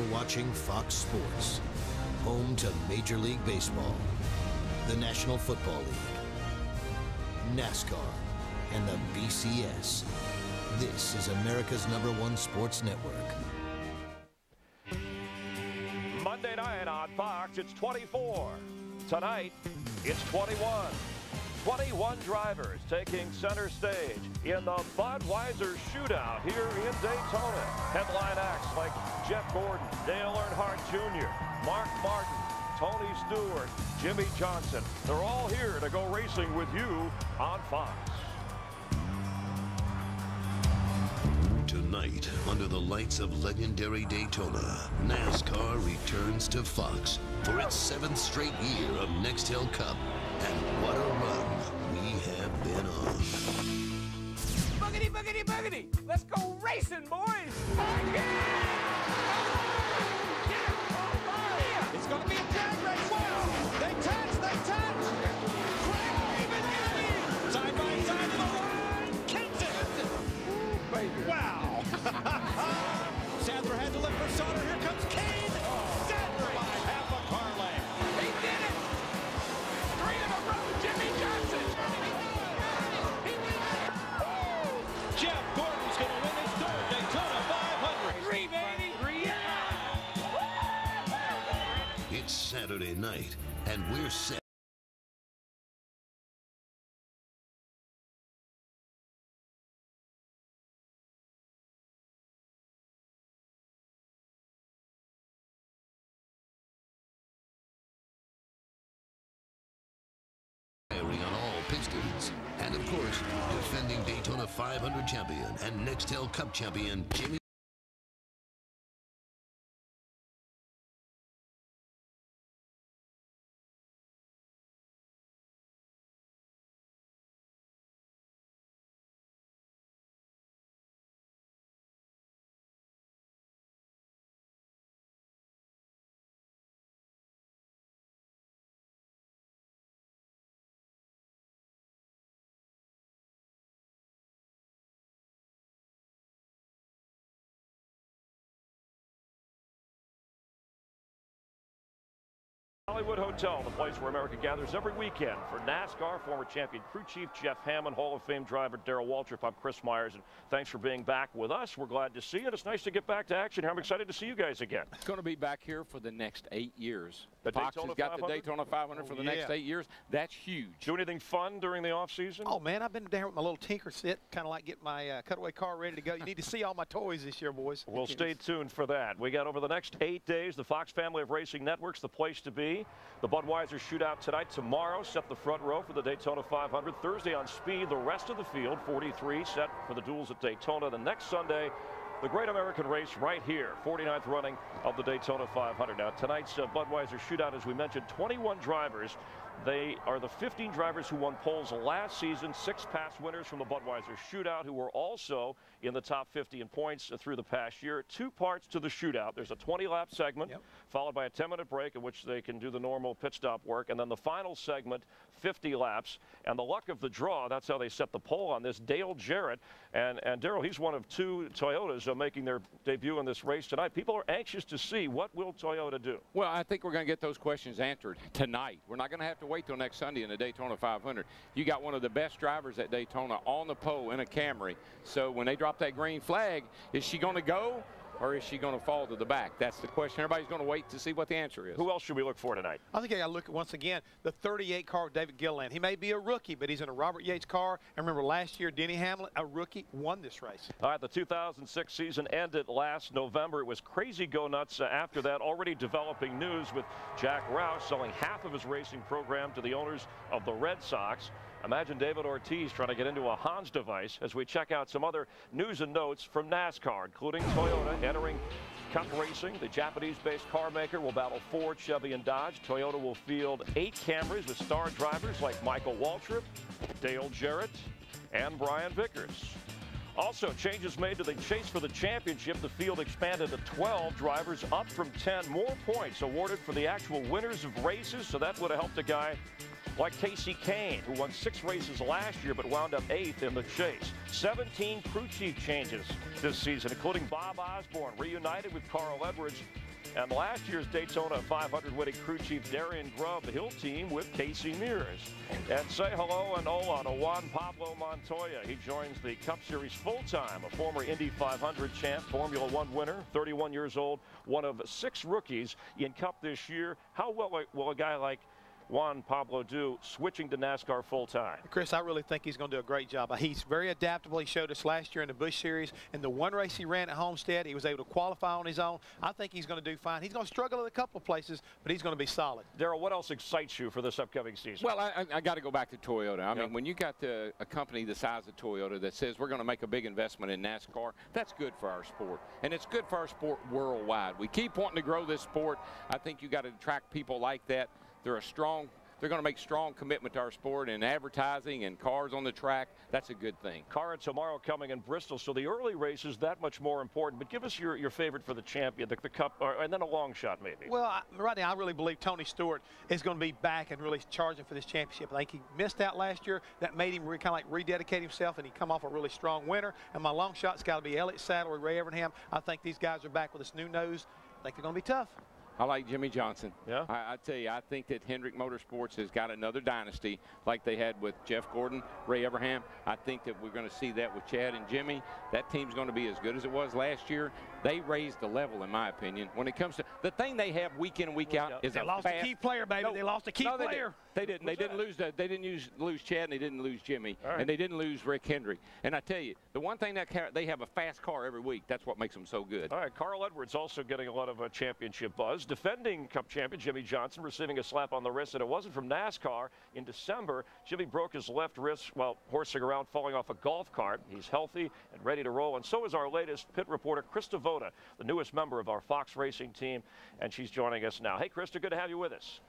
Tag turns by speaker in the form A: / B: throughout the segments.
A: watching Fox Sports, home to Major League Baseball, the National Football League, NASCAR, and the BCS. This is America's #1 sports network.
B: Monday night on Fox, it's 24. Tonight, it's 21. 21 drivers taking center stage in the Budweiser Shootout here in Daytona. Headline acts like Jeff Gordon, Dale Earnhardt Jr., Mark Martin, Tony Stewart, Jimmy Johnson. They're all here to go racing with you on Fox.
C: Tonight, under the lights of legendary Daytona, NASCAR returns to Fox for its 7th straight year of NEXTEL Cup. And what a run we have been on.
D: Boogity, boogity, boogity! Let's go racing, boys! Yeah! It's going to be a drag race. Wow! They touch! Craig even getting side by side to the line. Kicks it! Ooh, baby. Wow! Sadler had to look for Sauter. Here comes Kane. Sadler by half a car length. He did it! 3 in a row. Jimmy Johnson. Jeff Gordon's going to win his 3rd Daytona 500. 3, baby. 3, yeah!
C: It's Saturday night, and we're set. Firing on all pistons. And of course, defending Daytona 500 champion and NEXTEL Cup champion Jimmy.
B: Hollywood Hotel, the place where America gathers every weekend for NASCAR. Former champion crew chief Jeff Hammond, Hall of Fame driver Darrell Waltrip. I'm Chris Myers, and thanks for being back with us. We're glad to see you, and it's nice to get back to action here. I'm excited to see you guys again.
E: It's going to be back here for the next 8 years.
B: The
E: Fox
B: Daytona
E: has got
B: 500?
E: the Daytona 500 for the next 8 years. That's huge.
B: Do anything fun during the off season?
F: Oh man, I've been down with my little tinker set, kind of like getting my cutaway car ready to go. You need to see all my toys this year, boys.
B: We'll stay tuned for that. We got over the next 8 days, the Fox family of racing networks, the place to be. The Budweiser Shootout tonight. Tomorrow, set the front row for the Daytona 500. Thursday on Speed, the rest of the field, 43, set for the duels at Daytona. The next Sunday, the Great American Race right here, 49th running of the Daytona 500. Now, tonight's Budweiser Shootout, as we mentioned, 21 drivers. They are the 15 drivers who won poles last season, 6 past winners from the Budweiser Shootout, who were also in the top 50 in points through the past year. 2 parts to the shootout. There's a 20-lap segment, followed by a 10-minute break in which they can do the normal pit stop work, and then the final segment, 50 laps. And the luck of the draw, that's how they set the pole on this, Dale Jarrett. And Darrell, he's one of 2 Toyotas making their debut in this race tonight. People are anxious to see what will Toyota do.
E: Well, I think we're going to get those questions answered tonight. We're not going to have to wait till next Sunday in the Daytona 500. You got one of the best drivers at Daytona on the pole in a Camry. So when they drop that green flag, is she going to go? Or is she going to fall to the back? That's the question. Everybody's going to wait to see what the answer is.
B: Who else should we look for tonight?
F: I think I got to look at, once again, the 38 car of David Gilliland. He may be a rookie, but he's in a Robert Yates car. And remember, last year, Denny Hamlin, a rookie, won this race.
B: All right, the 2006 season ended last November. It was crazy go-nuts after that. Already developing news with Jack Roush selling half of his racing program to the owners of the Red Sox. Imagine David Ortiz trying to get into a Hans device as we check out some other news and notes from NASCAR, including Toyota entering Cup racing. The Japanese-based car maker will battle Ford, Chevy, and Dodge. Toyota will field 8 Camrys with star drivers like Michael Waltrip, Dale Jarrett, and Brian Vickers. Also, changes made to the chase for the championship. The field expanded to 12 drivers, up from 10. More points awarded for the actual winners of races, so that would have helped a guy like Casey Kane, who won 6 races last year but wound up 8th in the chase. 17 crew chief changes this season, including Bob Osborne, reunited with Carl Edwards. And last year's Daytona 500 winning crew chief Darian Grubb, the Hill team with Casey Mears. And say hello and hola to Juan Pablo Montoya. He joins the Cup Series full-time, a former Indy 500 champ, Formula One winner, 31 years old, one of 6 rookies in Cup this year. How well will a guy like Juan Pablo do switching to NASCAR full-time?
F: Chris, I really think he's going to do a great job. He's very adaptable. He showed us last year in the Busch Series. In the one race he ran at Homestead, he was able to qualify on his own. I think he's going to do fine. He's going to struggle at a couple of places, but he's going to be solid.
B: Darrell, what else excites you for this upcoming season?
E: Well, I got to go back to Toyota. I mean, when you got a company the size of Toyota that says we're going to make a big investment in NASCAR, that's good for our sport. And it's good for our sport worldwide. We keep wanting to grow this sport. I think you got to attract people like that. They're going to make strong commitment to our sport and advertising and cars on the track. That's a good thing.
B: Car tomorrow coming in Bristol, so the early race is that much more important. But give us your favorite for the champion, the Cup, and then a long shot maybe.
F: Well, right now I really believe Tony Stewart is going to be back and really charging for this championship. I think he missed out last year. That made him kind of like rededicate himself, and he come off a really strong winner. And my long shot's got to be Elliott Sadler or Ray Evernham. I think these guys are back with this new nose. I think they're going to be tough.
E: I like Jimmy Johnson.
B: Yeah.
E: I tell you, I think that Hendrick Motorsports has got another dynasty like they had with Jeff Gordon, Ray Evernham. I think that we're going to see that with Chad and Jimmy. That team's going to be as good as it was last year. They raised the level, in my opinion. When it comes to the thing they have week in and week out is
F: they lost a key player, baby. No, they lost a key player.
E: They didn't. They didn't lose that. They didn't lose Chad, and they didn't lose Jimmy, and they didn't lose Rick Hendrick. And I tell you, the one thing that they have a fast car every week. That's what makes them so good.
B: All right, Carl Edwards also getting a lot of championship buzz. Defending Cup champion Jimmy Johnson receiving a slap on the wrist, and it wasn't from NASCAR. In December, Jimmy broke his left wrist while horsing around, falling off a golf cart. He's healthy and ready to roll, and so is our latest pit reporter, Krista Voda, the newest member of our Fox Racing team, and she's joining us now. Hey, Krista, good to have you with us.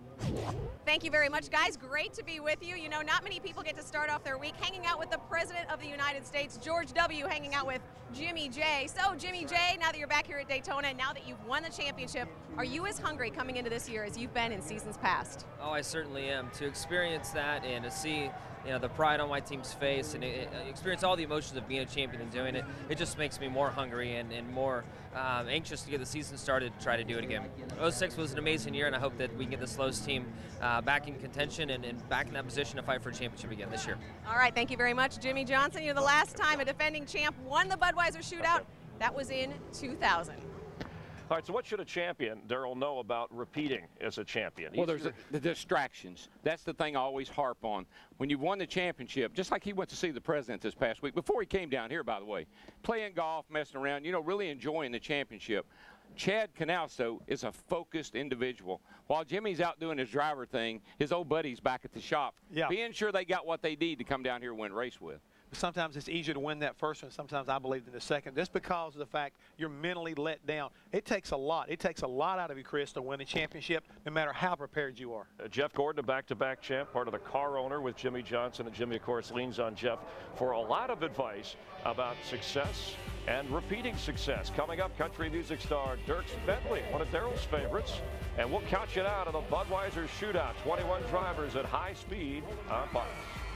G: Thank you very much, guys. Great to be with you. You know, not many people get to start off their week hanging out with the President of the United States, George W., hanging out with Jimmy J. So, Jimmy J., now that you're back here at Daytona, now that you've won the championship, are you as hungry coming into this year as you've been in seasons past?
H: Oh, I certainly am. To experience that and to see, you know, the pride on my team's face and experience all the emotions of being a champion and doing it, it just makes me more hungry and more anxious to get the season started to try to do it again. 06 was an amazing year, and I hope that we can get this Lowe's team back in contention and back in that position to fight for a championship again this year.
G: All right, thank you very much, Jimmy Johnson. You're the last time a defending champ won the Budweiser Shootout. That was in 2000.
B: All right, so what should a champion, Darrell, know about repeating as a champion?
E: Well, there's the distractions. That's the thing I always harp on. When you've won the championship, just like he went to see the president this past week, before he came down here, by the way, playing golf, messing around, you know, really enjoying the championship. Chad Canals, though, is a focused individual. While Jimmy's out doing his driver thing, his old buddy's back at the shop, being sure they got what they need to come down here and win a race with.
F: Sometimes it's easier to win that first one. Sometimes I believe in the second, just because of the fact you're mentally let down. It takes a lot. It takes a lot out of you, Chris, to win a championship, no matter how prepared you are.
B: Jeff Gordon, a back-to-back champ, part of the car owner with Jimmy Johnson, and Jimmy, of course, leans on Jeff for a lot of advice about success and repeating success. Coming up, country music star Dierks Bentley, one of Darrell's favorites, and we'll count you out of the Budweiser Shootout. 21 drivers at high speed on Fox.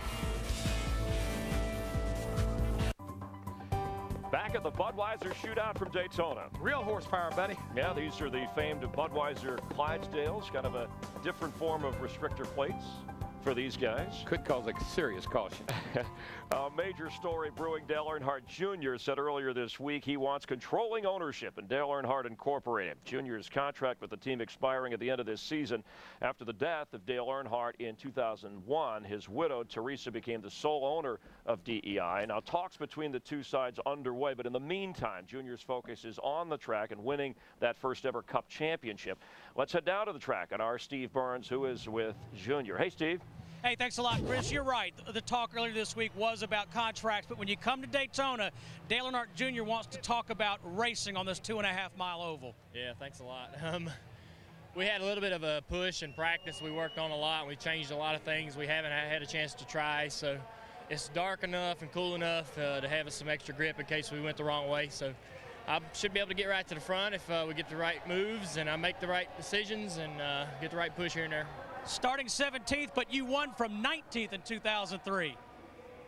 B: Back at the Budweiser Shootout from Daytona.
F: Real horsepower, buddy.
B: Yeah, these are the famed Budweiser Clydesdales, kind of a different form of restrictor plates for these guys.
E: Could cause a serious caution.
B: A major story brewing. Dale Earnhardt Jr. said earlier this week he wants controlling ownership in Dale Earnhardt Incorporated. Jr.'s contract with the team expiring at the end of this season. After the death of Dale Earnhardt in 2001, his widow, Teresa, became the sole owner of DEI. Now, talks between the two sides underway, but in the meantime, Jr.'s focus is on the track and winning that first ever Cup championship. Let's head down to the track and our Steve Burns, who is with Jr. Hey, Steve.
I: Hey, thanks a lot, Chris. You're right. The talk earlier this week was about contracts, but when you come to Daytona, Dale Earnhardt Jr. wants to talk about racing on this 2.5-mile oval.
J: Yeah, thanks a lot. We had a little bit of a push in practice. We worked on a lot, and we changed a lot of things we haven't had a chance to try. So it's dark enough and cool enough to have us some extra grip in case we went the wrong way. So I should be able to get right to the front if we get the right moves and I make the right decisions and get the right push here and there.
I: Starting 17th, but you won from 19th in 2003.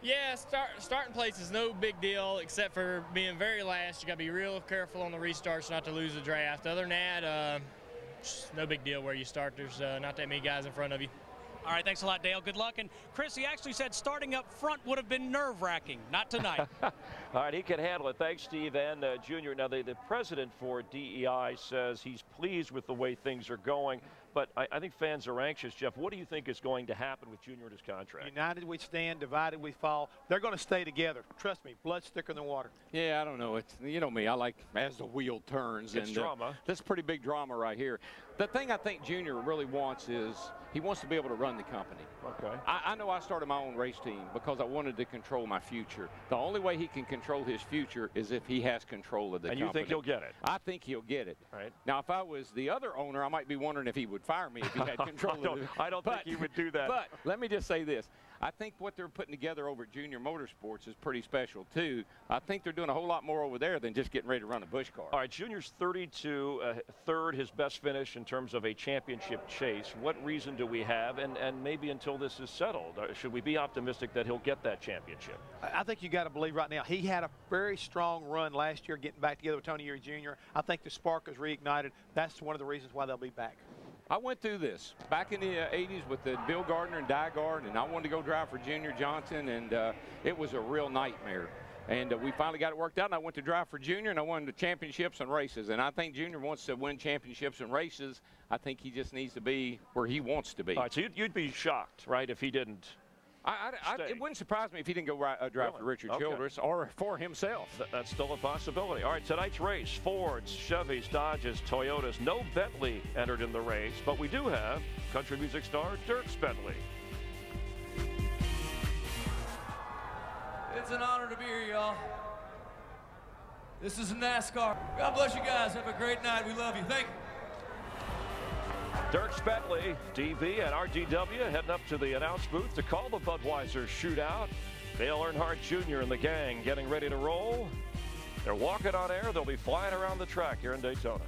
J: Yeah, starting place is no big deal except for being very last. You got to be real careful on the restarts not to lose the draft. Other than that, no big deal where you start. There's not that many guys in front of you.
I: All right, thanks a lot, Dale. Good luck. And Chris, he actually said starting up front would have been nerve-wracking. Not tonight.
B: All right, he can handle it. Thanks, Steve and Junior. Now, the president for DEI says he's pleased with the way things are going. But I think fans are anxious. Jeff, what do you think is going to happen with Junior and his contract?
F: United we stand, divided we fall. They're going to stay together. Trust me, blood's thicker than water.
E: Yeah, I don't know. It's, you know me, I like as the wheel turns.
B: It's drama.
E: That's pretty big drama right here. The thing I think Junior really wants is he wants to be able to run the company.
B: Okay.
E: I know I started my own race team because I wanted to control my future. The only way he can control his future is if he has control of the company.
B: And you think he'll get it?
E: I think he'll get it.
B: Right.
E: Now, if I was the other owner, I might be wondering if he would fire me if he had control of it.
B: I don't think he would do that.
E: But let me just say this. I think what they're putting together over at Junior Motorsports is pretty special, too. I think they're doing a whole lot more over there than just getting ready to run a Busch car.
B: All right, Junior's 32, third, his best finish in terms of a championship chase. What reason do we have, and maybe until this is settled, should we be optimistic that he'll get that championship?
F: I think you got to believe right now. He had a very strong run last year getting back together with Tony Eury Jr. I think the spark is reignited. That's one of the reasons why they'll be back.
E: I went through this back in the 80s with the Bill Gardner and Diegard, and I wanted to go drive for Junior Johnson, and it was a real nightmare. And we finally got it worked out, and I went to drive for Junior, and I won the championships and races. And I think Junior wants to win championships and races. I think he just needs to be where he wants to be.
B: All right, so you'd be shocked, right, if he didn't
E: it wouldn't surprise me if he didn't go drive for Richard Childress or for himself.
B: That's still a possibility. All right, tonight's race, Fords, Chevys, Dodges, Toyotas. No Bentley entered in the race, but we do have country music star Dierks Bentley.
K: It's an honor to be here, y'all. This is NASCAR. God bless you guys. Have a great night. We love you. Thank you.
B: Dierks Bentley, DB and RDW heading up to the announce booth to call the Budweiser Shootout. Dale Earnhardt Jr. and the gang getting ready to roll. They're walking on air. They'll be flying around the track here in Daytona.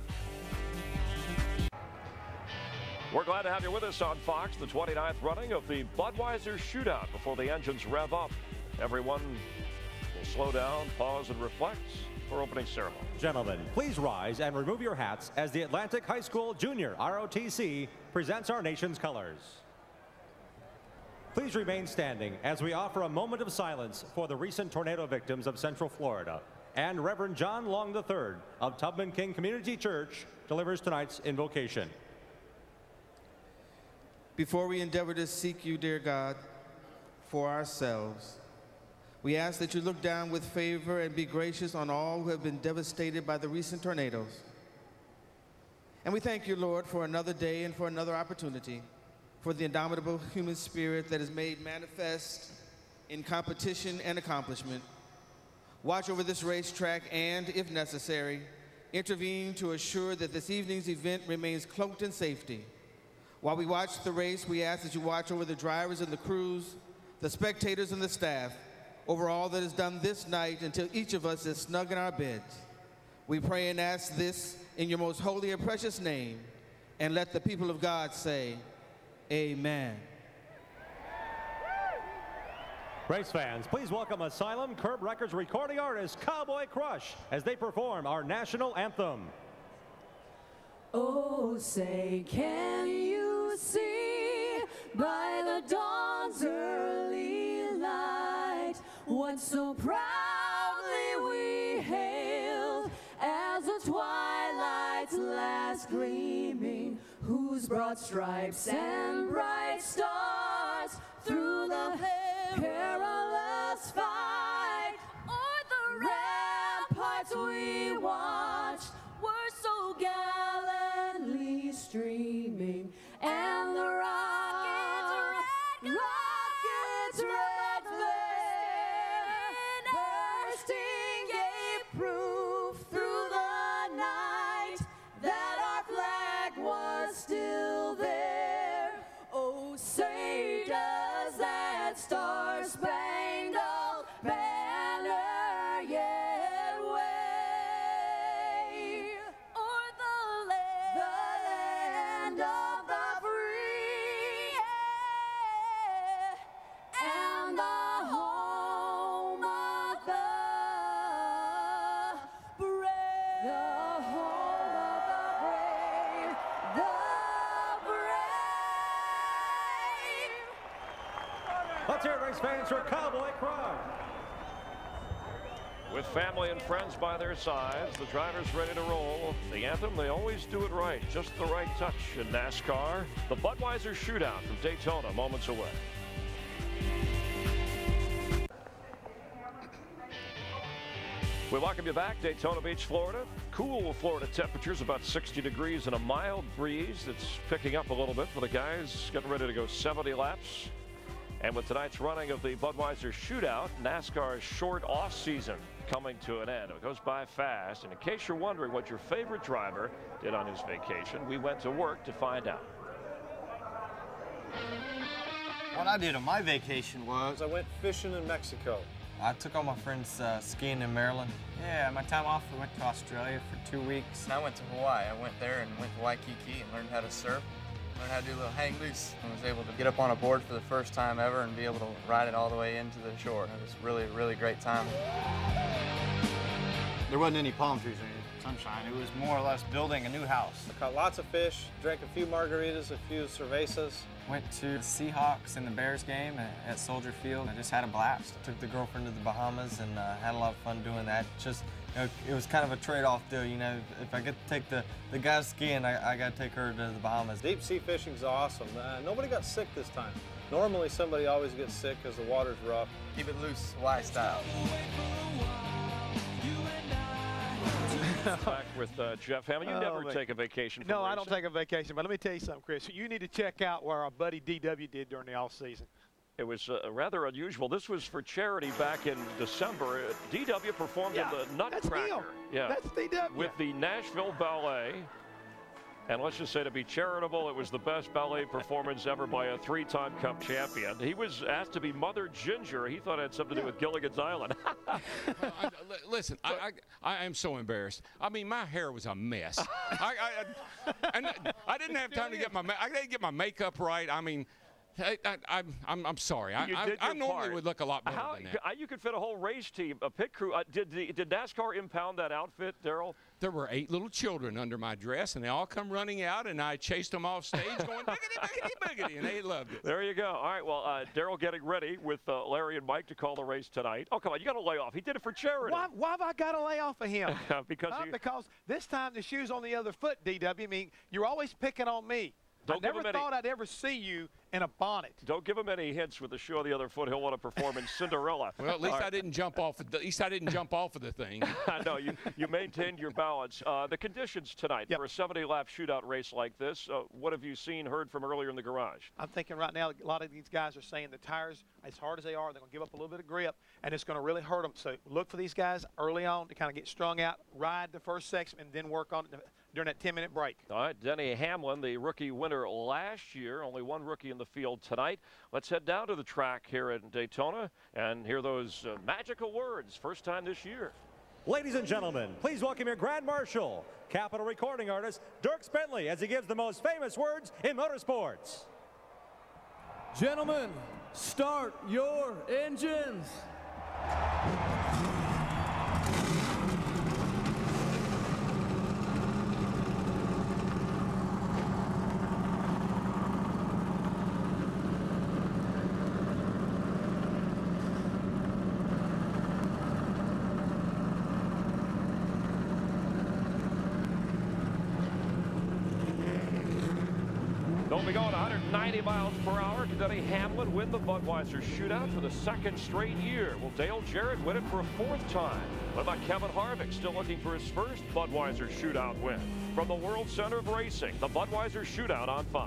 B: We're glad to have you with us on Fox, the 29th running of the Budweiser Shootout. Before the engines rev up, everyone will slow down, pause, and reflect for opening ceremony.
L: Gentlemen, please rise and remove your hats as the Atlantic High School Junior ROTC presents our nation's colors. Please remain standing as we offer a moment of silence for the recent tornado victims of Central Florida. And Reverend John Long III of Tubman King Community Church delivers tonight's invocation.
M: Before we endeavor to seek you, dear God, for ourselves, we ask that you look down with favor and be gracious on all who have been devastated by the recent tornadoes. And we thank you, Lord, for another day and for another opportunity, for the indomitable human spirit that is made manifest in competition and accomplishment. Watch over this racetrack and, if necessary, intervene to assure that this evening's event remains cloaked in safety. While we watch the race, we ask that you watch over the drivers and the crews, the spectators and the staff, over all that is done this night until each of us is snug in our beds. We pray and ask this in your most holy and precious name, and let the people of God say, amen.
L: Race fans, please welcome Asylum Curb Records recording artist Cowboy Crush as they perform our national anthem.
N: Oh, say, can you see by the dawn's early light what so proudly we hailed as the twilight's last gleaming, whose broad stripes and bright stars through the perilous fight o'er the ramparts we watched were so gallantly streaming, and the rockets' red flare bursting gave proof through the night that our flag was still there. Oh, say does that star-spangled
L: Let's hear it, race fans, for Cowboy Crush.
B: With family and friends by their sides, the drivers ready to roll. The anthem, they always do it right, just the right touch in NASCAR. The Budweiser Shootout from Daytona, moments away. We welcome you back, Daytona Beach, Florida. Cool Florida temperatures, about 60 degrees and a mild breeze that's picking up a little bit for the guys getting ready to go 70 laps. And with tonight's running of the Budweiser Shootout, NASCAR's short off season coming to an end. It goes by fast. And in case you're wondering what your favorite driver did on his vacation, we went to work to find out.
O: What I did on my vacation was I went fishing in Mexico. I took all my friends skiing in Maryland. Yeah, my time off, we went to Australia for 2 weeks. I went to Hawaii. I went there and went to Waikiki and learned how to surf, learned how to do a little hang loose, and was able to get up on a board for the first time ever and be able to ride it all the way into the shore. It was really, really great time. There wasn't any palm trees or any sunshine. It was more or less building a new house. I caught lots of fish, drank a few margaritas, a few cervezas. Went to the Seahawks and the Bears game at Soldier Field. I just had a blast. Took the girlfriend to the Bahamas and had a lot of fun doing that. Just, you know, it was kind of a trade-off deal. You know, if I get to take the guys skiing, I got to take her to the Bahamas. Deep sea fishing's awesome. Nobody got sick this time. Normally somebody always gets sick because the water's rough. Keep it loose, Hawaii style.
B: Back with Jeff Hammond. You never take a vacation from
F: No,
B: racing.
F: I don't take a vacation, but let me tell you something, Chris. You need to check out where our buddy DW did during the off-season.
B: It was rather unusual. This was for charity back in December. DW performed in the Nutcracker.
F: That's DW.
B: With the Nashville Ballet. And let's just say, to be charitable, it was the best ballet performance ever by a 3-time Cup champion. He was asked to be Mother Ginger. He thought it had something to do with Gilligan's Island.
E: Listen, I am so embarrassed. I mean, my hair was a mess. And I didn't have time to get I didn't get my makeup right. I mean, I'm sorry. I normally would look a lot better than that.
B: You could fit a whole race team, a pit crew. Did NASCAR impound that outfit, Darrell?
E: There were 8 little children under my dress, and they all come running out, and I chased them off stage going, biggity, biggity, biggity, and they loved it.
B: There you go. All right, well, Darrell getting ready with Larry and Mike to call the race tonight. Oh, come on, you got to lay off. He did it for charity.
F: Why have I got to lay off of him?
B: Because
F: this time the shoe's on the other foot, DW. I mean, you're always picking on me. I never thought I'd ever see you in a bonnet.
B: Don't give him any hints with the shoe on the other foot. He'll want to perform in Cinderella.
E: Well, at least I didn't jump off. At least I didn't jump off of the thing.
B: No, you maintained your balance. The conditions tonight for a 70-lap shootout race like this. What have you seen, heard from earlier in the garage?
F: I'm thinking right now a lot of these guys are saying the tires, as hard as they are, they're going to give up a little bit of grip, and it's going to really hurt them. So look for these guys early on to kind of get strung out, ride the first section, and then work on it during that 10-minute break.
B: All right, Denny Hamlin, the rookie winner last year, only one rookie in the field tonight. Let's head down to the track here in Daytona and hear those magical words, first time this year.
L: Ladies and gentlemen, please welcome your Grand Marshal, Capitol recording artist Dirk Bentley, as he gives the most famous words in motorsports.
P: Gentlemen, start your engines.
B: Don't be going 190 miles per hour. Can Denny Hamlin win the Budweiser Shootout for the second straight year? Will Dale Jarrett win it for a 4th time? What about Kevin Harvick, still looking for his first Budweiser Shootout win? From the World Center of Racing, the Budweiser Shootout on Fox.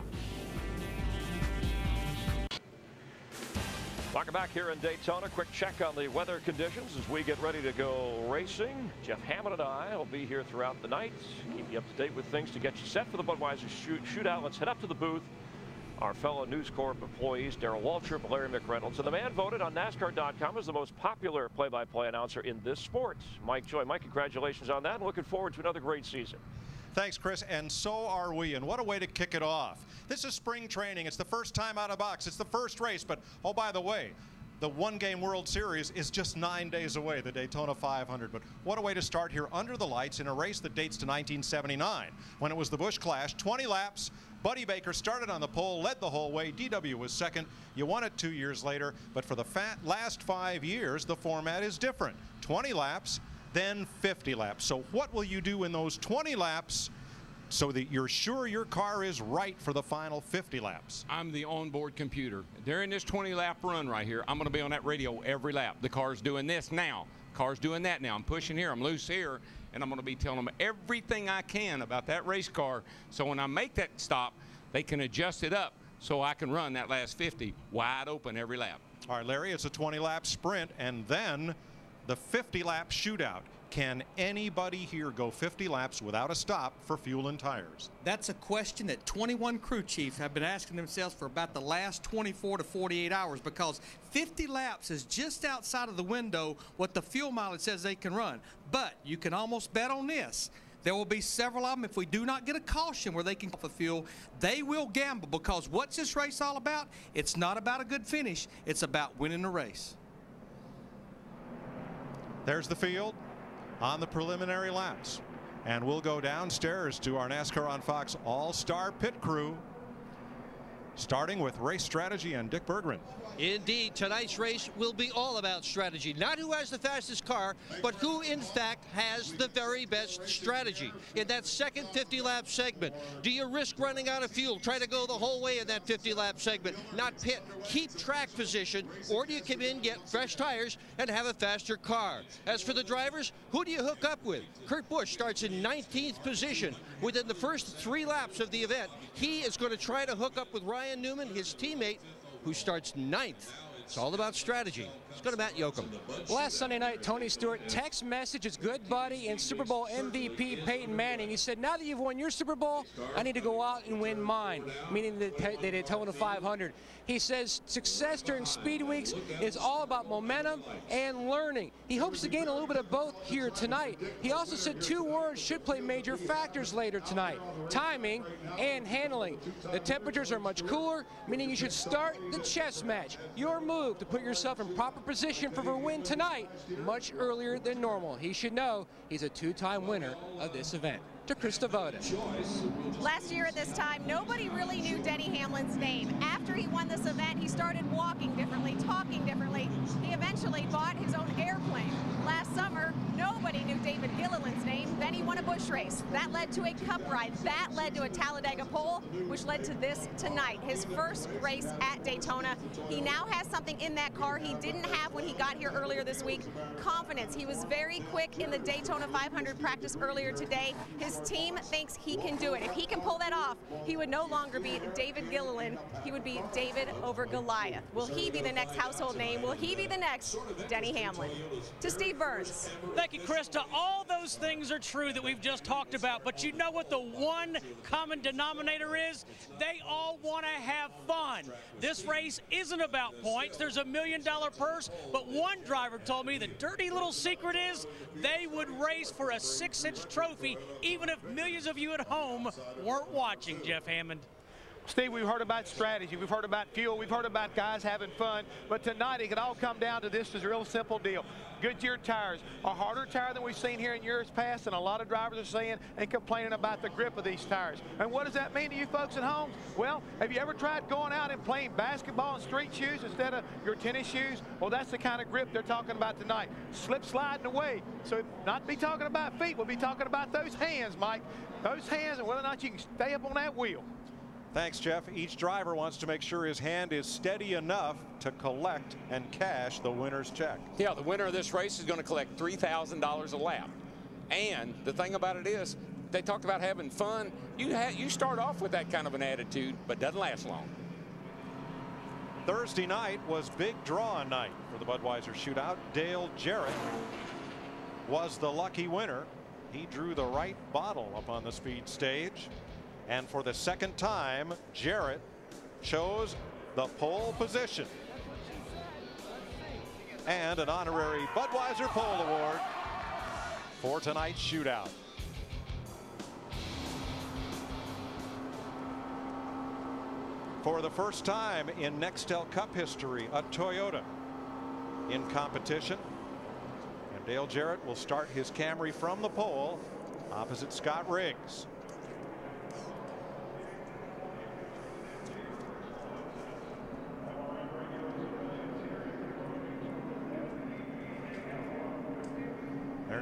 B: Welcome back here in Daytona. Quick check on the weather conditions as we get ready to go racing. Jeff Hammond and I will be here throughout the night. Keep you up to date with things to get you set for the Budweiser Shootout. Let's head up to the booth. Our fellow News Corp employees, Darrell Waltrip, Larry McReynolds, and the man voted on NASCAR.com as the most popular play-by-play announcer in this sport, Mike Joy. Mike, congratulations on that, and looking forward to another great season.
Q: Thanks, Chris, and so are we, and what a way to kick it off. This is spring training. It's the first time out of box. It's the first race, but, oh, by the way, the one-game World Series is just 9 days away, the Daytona 500. But what a way to start here under the lights in a race that dates to 1979, when it was the Busch Clash, 20 laps, Buddy Baker started on the pole, led the whole way. DW was second. You won it 2 years later, but for the last 5 years, the format is different. 20 laps, then 50 laps. So what will you do in those 20 laps so that you're sure your car is right for the final 50 laps?
E: I'm the onboard computer. During this 20-lap run right here, I'm going to be on that radio every lap. The car's doing this now. Car's doing that now. I'm pushing here. I'm loose here. And I'm going to be telling them everything I can about that race car. So when I make that stop, they can adjust it up so I can run that last 50 wide open every lap.
Q: All right, Larry, it's a 20-lap sprint, and then the 50-lap shootout. Can anybody here go 50 laps without a stop for fuel and tires?
R: That's a question that 21 crew chiefs have been asking themselves for about the last 24 to 48 hours, because 50 laps is just outside of the window what the fuel mileage says they can run. But you can almost bet on this. There will be several of them, if we do not get a caution where they can off the fuel, they will gamble, because what's this race all about? It's not about a good finish. It's about winning the race.
Q: There's the field on the preliminary laps, and we'll go downstairs to our NASCAR on Fox all-star pit crew, starting with race strategy and Dick Berggren.
S: Indeed, tonight's race will be all about strategy. Not who has the fastest car, but who in fact has the very best strategy. In that second 50-lap segment, do you risk running out of fuel, try to go the whole way in that 50-lap segment, not pit, keep track position, or do you come in, get fresh tires, and have a faster car? As for the drivers, who do you hook up with? Kurt Busch starts in 19th position. Within the first 3 laps of the event, he is going to try to hook up with Ryan Newman, his teammate, who starts 9th. It's all about strategy. Let's go to Matt Yoakum.
T: Last Sunday night, Tony Stewart text message his good buddy and Super Bowl MVP Peyton Manning. He said, now that you've won your Super Bowl, I need to go out and win mine, meaning the Daytona 500. He says success during speed weeks is all about momentum and learning. He hopes to gain a little bit of both here tonight. He also said 2 words should play major factors later tonight: timing and handling. The temperatures are much cooler, meaning you should start the chess match, your move to put yourself in proper position for a win tonight, much earlier than normal. He should know he's a 2-time winner of this event. To Chris Devoda.
G: Last year at this time, nobody really knew Denny Hamlin's name. After he won this event, he started walking differently, talking differently. He eventually bought his own airplane. Last summer, nobody knew David Gilliland's name. Then he won a Busch race. That led to a Cup ride. That led to a Talladega pole, which led to this tonight, his first race at Daytona. He now has something in that car he didn't have when he got here earlier this week: confidence. He was very quick in the Daytona 500 practice earlier today. His team thinks he can do it. If he can pull that off, he would no longer be David Gilliland. He would be David over Goliath. Will he be the next household name? Will he be the next Denny Hamlin? To Steve Burns.
I: Thank you, Krista. All those things are true that we've just talked about, but you know what the one common denominator is? They all want to have fun. This race isn't about points. There's $1 million purse, but one driver told me the dirty little secret is they would race for a 6-inch trophy even if millions of you at home weren't watching. Jeff Hammond.
F: Steve, we've heard about strategy, we've heard about fuel, we've heard about guys having fun, but tonight it can all come down to this. Is a real simple deal. Goodyear tires, a harder tire than we've seen here in years past, and a lot of drivers are saying and complaining about the grip of these tires. And what does that mean to you folks at home? Well, have you ever tried going out and playing basketball in street shoes instead of your tennis shoes? Well, that's the kind of grip they're talking about tonight. Slip sliding away. So not be talking about feet, we'll be talking about those hands, Mike. Those hands and whether or not you can stay up on that wheel.
Q: Thanks, Jeff. Each driver wants to make sure his hand is steady enough to collect and cash the winner's check.
E: Yeah, the winner of this race is going to collect $3,000 a lap. And the thing about it is, they talked about having fun. You start off with that kind of an attitude, but doesn't last long.
Q: Thursday night was big draw night for the Budweiser Shootout. Dale Jarrett was the lucky winner. He drew the right bottle up on the speed stage. And for the second time, Jarrett chose the pole position. And an honorary Budweiser Pole Award for tonight's shootout. For the first time in Nextel Cup history, a Toyota in competition. And Dale Jarrett will start his Camry from the pole opposite Scott Riggs.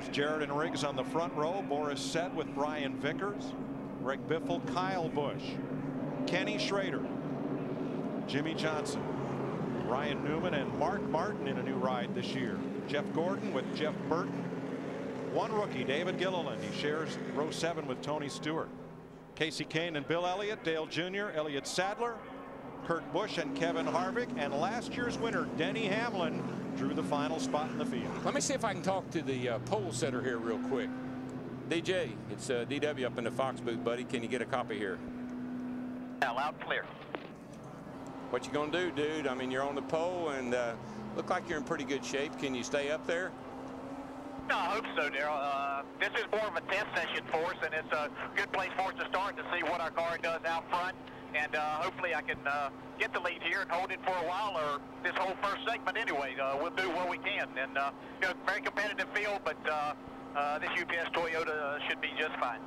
Q: Here's Jared and Riggs on the front row. Boris Set with Brian Vickers, Greg Biffle, Kyle Busch, Kenny Schrader, Jimmy Johnson, Ryan Newman, and Mark Martin in a new ride this year. Jeff Gordon with Jeff Burton. One rookie, David Gilliland. He shares row 7 with Tony Stewart. Casey Kane and Bill Elliott, Dale Jr., Elliott Sadler, Kurt Busch, and Kevin Harvick. And last year's winner, Denny Hamlin, drew the final spot in the field.
E: Let me see if I can talk to the pole setter here real quick. DJ, it's DW up in the Fox booth, buddy. Can you get a copy here?
U: Yeah, loud and clear.
E: What you gonna do, dude? I mean, you're on the pole and look like you're in pretty good shape. Can you stay up there?
U: No, I hope so, Daryl. This is more of a test session for us, and it's a good place for us to start to see what our car does out front. And hopefully I can get the lead here and hold it for a while, or this whole first segment anyway. We'll do what we can. And, you know, very competitive field, but this UPS Toyota should be just fine.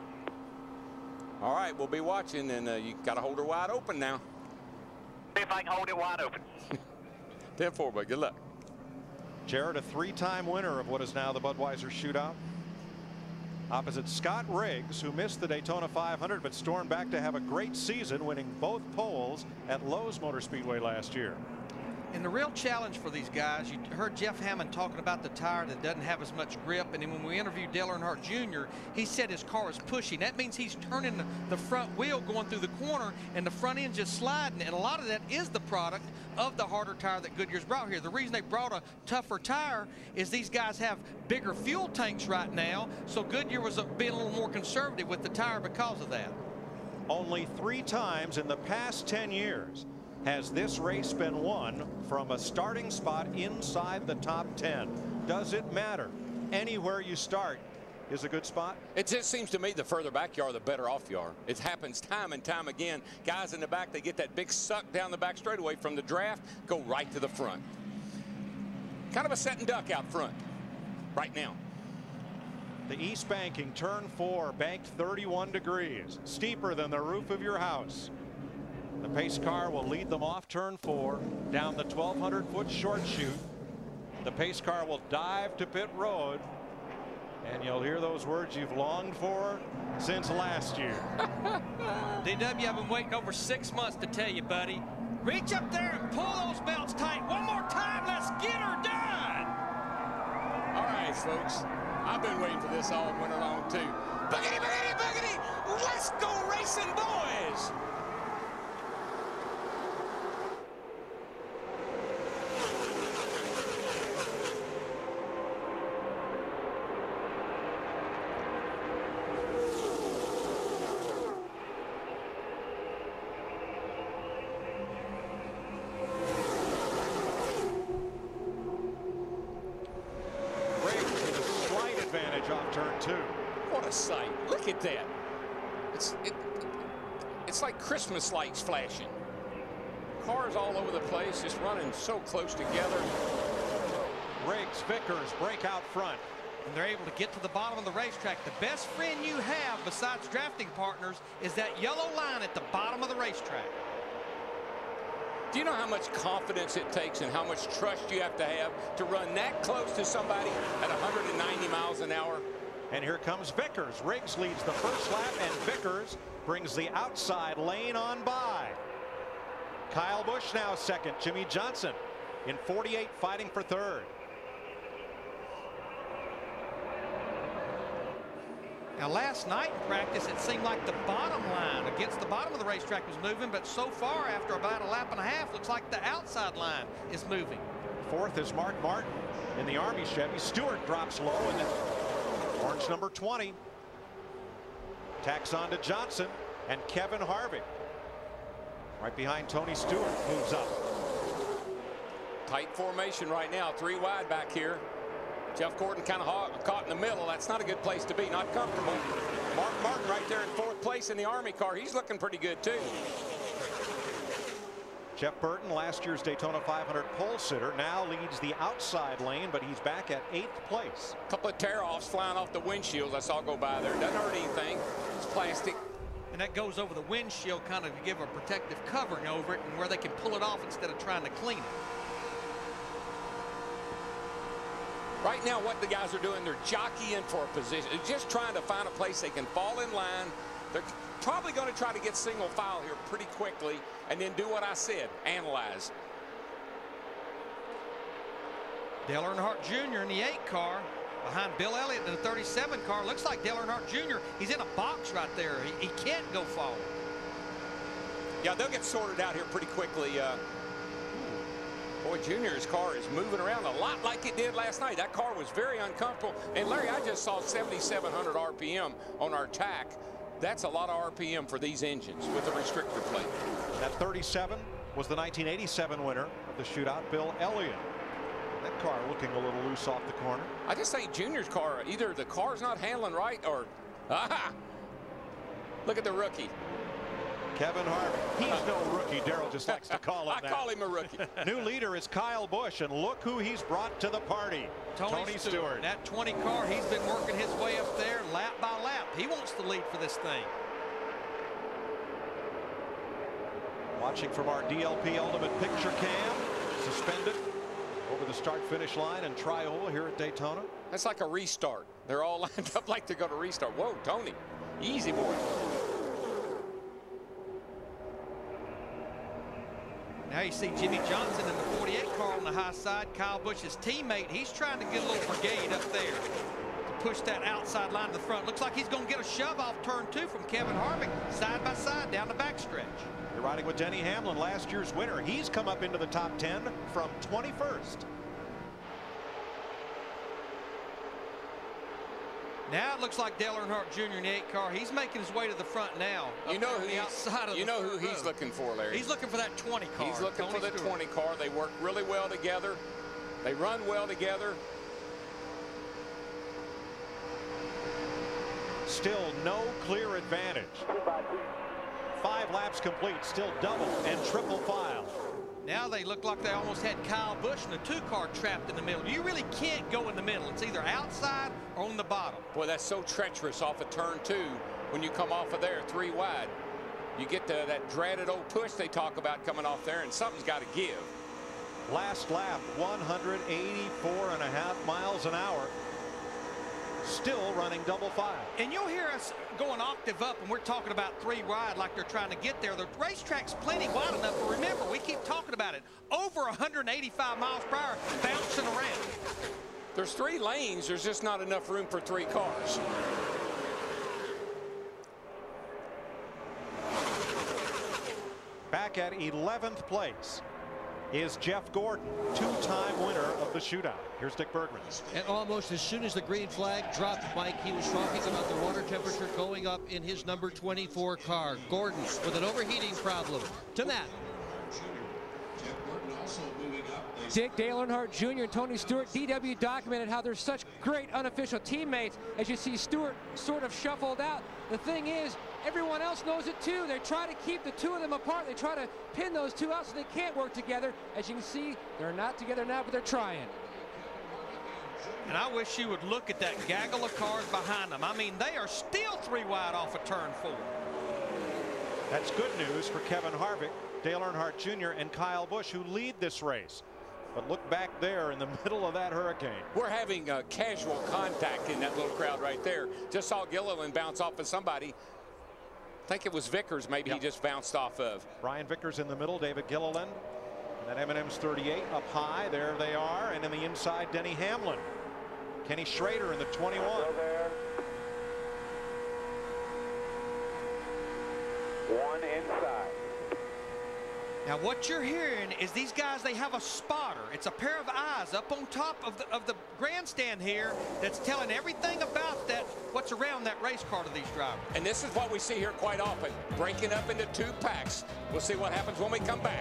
E: All right, we'll be watching, and you got to hold her wide open now.
U: See if I can hold it wide open.
E: 10-4, but good luck.
Q: Jared, a 3-time winner of what is now the Budweiser Shootout. Opposite Scott Riggs, who missed the Daytona 500 but stormed back to have a great season, winning both poles at Lowe's Motor Speedway last year.
R: And the real challenge for these guys, you heard Jeff Hammond talking about the tire that doesn't have as much grip. And then when we interviewed Dale Earnhardt Jr., he said his car is pushing. That means he's turning the front wheel going through the corner and the front end just sliding. And a lot of that is the product of the harder tire that Goodyear's brought here. The reason they brought a tougher tire is these guys have bigger fuel tanks right now. So Goodyear was being a little more conservative with the tire because of that.
Q: Only 3 times in the past 10 years has this race been won from a starting spot inside the top 10. Does it matter? Anywhere you start is a good spot.
E: It just seems to me the further back you are, the better off you are. It happens time and time again. Guys in the back, they get that big suck down the back straightaway from the draft, go right to the front. Kind of a set and duck out front right now.
Q: The East Banking, turn 4, banked 31 degrees, steeper than the roof of your house. The pace car will lead them off turn 4 down the 1,200-foot short chute. The pace car will dive to pit road, and you'll hear those words you've longed for since last year.
R: DW, I've been waiting over 6 months to tell you, buddy. Reach up there and pull those belts tight. One more time. Let's get her done.
E: All right, folks. I've been waiting for this all winter long, too. Boogity, boogity, boogity. Let's go racing, boys.
Q: Off turn 2.
E: What a sight. Look at that. It's like Christmas lights flashing. Cars all over the place, just running so close together.
Q: Riggs, Vickers break out front.
R: And they're able to get to the bottom of the racetrack. The best friend you have besides drafting partners is that yellow line at the bottom of the racetrack.
E: Do you know how much confidence it takes and how much trust you have to run that close to somebody at 190 miles an hour?
Q: And here comes Vickers. Riggs leads the first lap, and Vickers brings the outside lane on by. Kyle Busch now second. Jimmy Johnson in 48 fighting for third.
R: Now, last night in practice, it seemed like the bottom line against the bottom of the racetrack was moving, but so far, after about a lap and a half, looks like the outside line is moving.
Q: Fourth is Mark Martin in the Army Chevy. Stewart drops low, and then orange number 20 tacks on to Johnson, and Kevin Harvick right behind Tony Stewart moves up.
E: Tight formation right now, 3 wide back here. Jeff Gordon kind of caught in the middle. That's not a good place to be. Not comfortable. Mark Martin right there in 4th place in the Army car. He's looking pretty good, too.
Q: Jeff Burton, last year's Daytona 500 pole sitter, now leads the outside lane, but he's back at 8th place.
E: A couple of tear-offs flying off the windshields I saw go by there. Doesn't hurt anything. It's plastic.
R: And that goes over the windshield kind of to give a protective covering over it and where they can pull it off instead of trying to clean it.
E: Right now, what the guys are doing, they're jockeying for a position. They're just trying to find a place they can fall in line. They're probably going to try to get single file here pretty quickly and then do what I said, analyze.
S: Dale Earnhardt Jr. in the 8 car behind Bill Elliott in the 37 car. Looks like Dale Earnhardt Jr. He's in a box right there. He can't go forward.
E: Yeah, they'll get sorted out here pretty quickly. Boy, Junior's car is moving around a lot like it did last night. That car was very uncomfortable. And Larry, I just saw 7,700 RPM on our tack. That's a lot of RPM for these engines with the restrictor plate.
Q: That 37 was the 1987 winner of the shootout, Bill Elliott. That car looking a little loose off the corner.
E: I just think Junior's car, either the car's not handling right or, look at the rookie.
Q: Kevin Harvick. He's no rookie. Darrell just likes to call him that.
E: I call him a rookie.
Q: New leader is Kyle Busch, and look who he's brought to the party. Tony Stewart.
S: That 20 car, he's been working his way up there lap by lap. He wants the lead for this thing.
Q: Watching from our DLP Ultimate Picture Cam, suspended over the start-finish line and tri-oval here at Daytona.
E: That's like a restart. They're all lined up like they're going to restart. Whoa, Tony, easy boy.
S: Now you see Jimmy Johnson in the 48 car on the high side. Kyle Busch's teammate, he's trying to get a little brigade up there to push that outside line to the front. Looks like he's going to get a shove off turn 2 from Kevin Harvick, side by side down the backstretch.
Q: You're riding with Denny Hamlin, last year's winner. He's come up into the top 10 from 21st.
S: Now it looks like Dale Earnhardt Jr. in the 8 car. He's making his way to the front now.
E: You know who he's looking for, Larry.
S: He's looking for that 20 car.
E: He's looking for the 20 car. They work really well together. They run well together.
Q: Still no clear advantage. 5 laps complete, still double and triple file.
S: Now they look like they almost had Kyle Busch in the 2 car trapped in the middle. You really can't go in the middle. It's either outside or on the bottom.
E: Boy, that's so treacherous off of turn 2 when you come off of there 3 wide. You get to that dreaded old push they talk about coming off there, and something's got to give.
Q: Last lap, 184.5 miles an hour. Still running double file.
S: And you'll hear us go an octave up, and we're talking about 3 wide like they're trying to get there. The racetrack's plenty wide enough, but remember, we keep talking about it. Over 185 miles per hour, bouncing around.
E: There's 3 lanes. There's just not enough room for 3 cars.
Q: Back at 11th place is Jeff Gordon, 2-time winner of the shootout. Here's Dick Bergman.
S: And almost as soon as the green flag dropped, Mike, he was talking about the water temperature going up in his number 24 car. Gordon with an overheating problem. To Matt.
T: Dick, Dale Earnhardt Jr. and Tony Stewart, DW documented how they're such great unofficial teammates. As you see Stewart sort of shuffled out. The thing is, everyone else knows it too. They try to keep the 2 of them apart. They try to pin those 2 out so they can't work together. As you can see, they're not together now, but they're trying.
S: And I wish you would look at that gaggle of cars behind them. I mean, they are still 3 wide off of turn 4.
Q: That's good news for Kevin Harvick, Dale Earnhardt Jr., and Kyle Busch, who lead this race. But look back there in the middle of that hurricane.
E: We're having casual contact in that little crowd right there. Just saw Gilliland bounce off of somebody. I think it was Vickers, maybe he just bounced off of.
Q: Brian Vickers in the middle, David Gilliland. And that M&M's 38 up high. There they are. And in the inside, Denny Hamlin. Kenny Schrader in the 21.
A: One inside.
S: Now what you're hearing is these guys, they have a spotter. It's a pair of eyes up on top of the grandstand here that's telling everything about that, what's around that race car to these drivers.
E: And this is what we see here quite often, breaking up into 2 packs. We'll see what happens when we come back.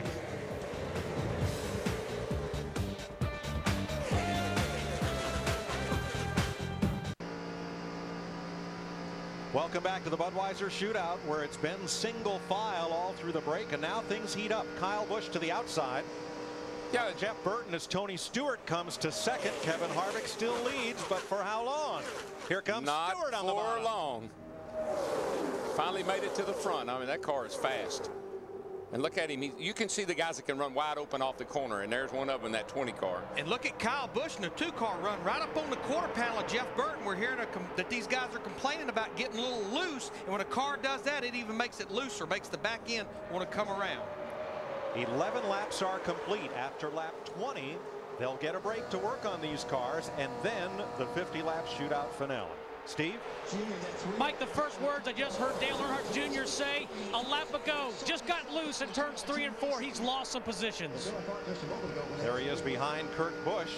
Q: Welcome back to the Budweiser Shootout, where it's been single file all through the break, and now things heat up. Kyle Busch to the outside. Yeah, Jeff Burton as Tony Stewart comes to second. Kevin Harvick still leads, but for how long? Here comes Stewart on the bottom.
E: Not for long. Finally made it to the front. I mean, that car is fast. And look at him. You can see the guys that can run wide open off the corner, and there's one of them in that 20 car.
R: And look at Kyle Busch in the 2-car run right up on the quarter panel of Jeff Burton. We're hearing that these guys are complaining about getting a little loose, and when a car does that, it even makes it looser, makes the back end want to come around.
Q: 11 laps are complete. After lap 20, they'll get a break to work on these cars, and then the 50-lap shootout finale. Steve?
I: Mike, the first words I just heard Dale Earnhardt Jr. say a lap ago, just got loose in turns 3 and 4. He's lost some positions.
Q: There he is behind Kurt Busch.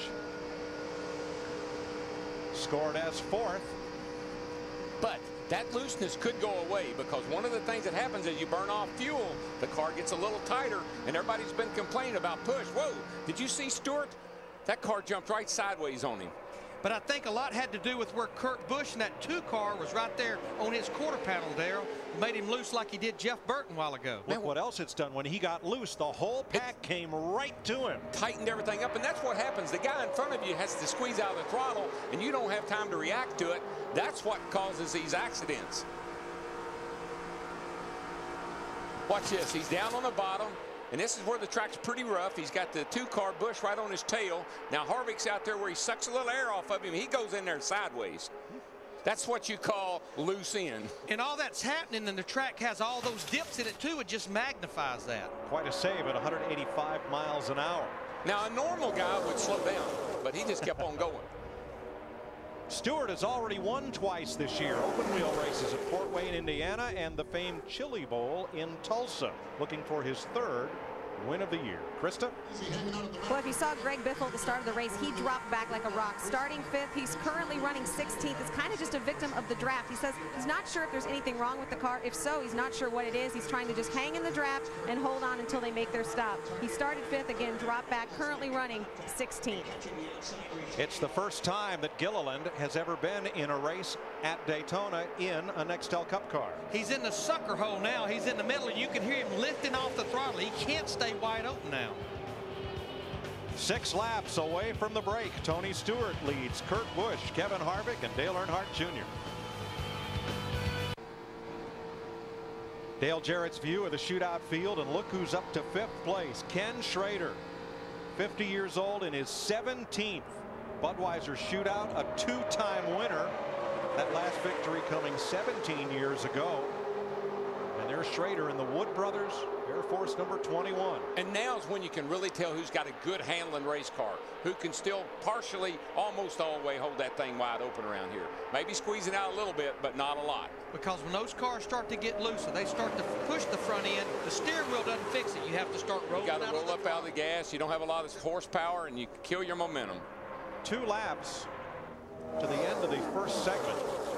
Q: Scored as 4th.
E: But that looseness could go away, because one of the things that happens is you burn off fuel, the car gets a little tighter, and everybody's been complaining about push. Whoa, did you see Stewart? That car jumped right sideways on him.
R: But I think a lot had to do with where Kurt Busch in that 2-car was right there on his quarter panel, Darrell. Made him loose like he did Jeff Burton a while ago.
Q: Look what else it's done. When he got loose, the whole pack came right to him.
E: Tightened everything up, and that's what happens. The guy in front of you has to squeeze out of the throttle, and you don't have time to react to it. That's what causes these accidents. Watch this. He's down on the bottom. And this is where the track's pretty rough. He's got the 2-car Busch right on his tail. Now Harvick's out there where he sucks a little air off of him. He goes in there sideways. That's what you call loose in.
R: And all that's happening, and the track has all those dips in it too. It just magnifies that.
Q: Quite a save at 185 miles an hour.
E: Now a normal guy would slow down, but he just kept on going.
Q: Stewart has already won twice this year. Open wheel races at Fort Wayne, Indiana, and the famed Chili Bowl in Tulsa. Looking for his 3rd win of the year. Krista?
G: Well, if you saw Greg Biffle at the start of the race, he dropped back like a rock. Starting 5th, he's currently running 16th. It's kind of just a victim of the draft. He says he's not sure if there's anything wrong with the car. If so, he's not sure what it is. He's trying to just hang in the draft and hold on until they make their stop. He started 5th, again, dropped back, currently running 16th.
Q: It's the first time that Gilliland has ever been in a race at Daytona in a Nextel Cup car.
R: He's in the sucker hole now. He's in the middle, and you can hear him lifting off the throttle. He can't stay wide open now.
Q: 6 laps away from the break. Tony Stewart leads Kurt Busch, Kevin Harvick, and Dale Earnhardt Jr. Dale Jarrett's view of the shootout field, and look who's up to 5th place. Ken Schrader, 50 years old, in his 17th Budweiser shootout, a 2-time winner. That last victory coming 17 years ago. And there's Schrader in the Wood Brothers Air Force number 21.
E: And now's when you can really tell who's got a good handling race car, who can still partially, almost all the way, hold that thing wide open around here. Maybe squeezing out a little bit, but not a lot.
R: Because when those cars start to get looser, they start to push the front end. The steering wheel doesn't fix it. You have to start rolling.
E: You got to roll up out of the gas. You don't have a lot of horsepower, and you kill your momentum.
Q: 2 laps to the end of the first segment.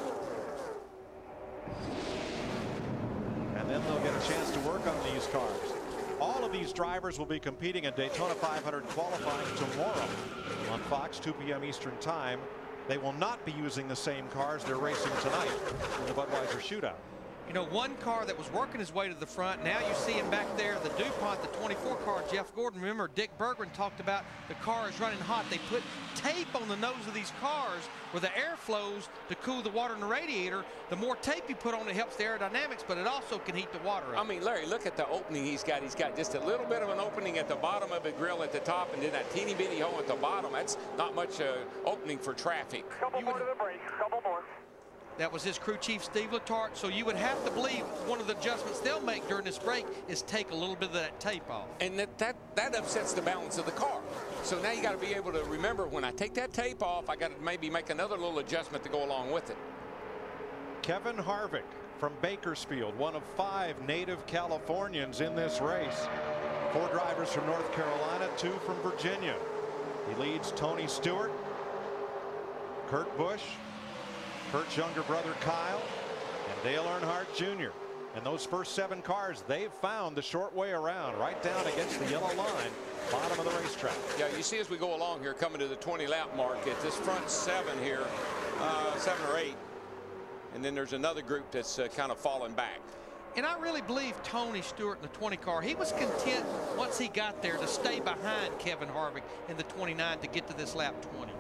Q: And then they'll get a chance to work on these cars. All of these drivers will be competing in Daytona 500 qualifying tomorrow on Fox, 2 p.m. Eastern Time. They will not be using the same cars they're racing tonight in the Budweiser shootout.
R: You know, one car that was working his way to the front, now you see him back there, the DuPont, the 24 car, Jeff Gordon. Remember, Dick Berggren talked about the car is running hot. They put tape on the nose of these cars where the air flows to cool the water in the radiator. The more tape you put on it helps the aerodynamics, but it also can heat the water up.
E: I mean, Larry, look at the opening he's got. He's got just a little bit of an opening at the bottom of the grill at the top, and then that teeny bitty hole at the bottom. That's not much opening for traffic.
A: Couple more to the break, couple more.
R: That was his crew chief, Steve Letarte. So you would have to believe one of the adjustments they'll make during this break is take a little bit of that tape off.
E: And that upsets the balance of the car. So now you got to be able to remember, when I take that tape off, I got to maybe make another little adjustment to go along with it.
Q: Kevin Harvick from Bakersfield, one of 5 native Californians in this race. 4 drivers from North Carolina, 2 from Virginia. He leads Tony Stewart, Kurt Busch, Kurt's younger brother Kyle, and Dale Earnhardt Jr. And those first 7 cars, they've found the short way around, right down against the yellow line, bottom of the racetrack.
E: Yeah, you see as we go along here, coming to the 20-lap mark, at this front 7 here, 7 or 8, and then there's another group that's kind of falling back.
R: And I really believe Tony Stewart in the 20 car, he was content once he got there to stay behind Kevin Harvick in the 29 to get to this lap 20.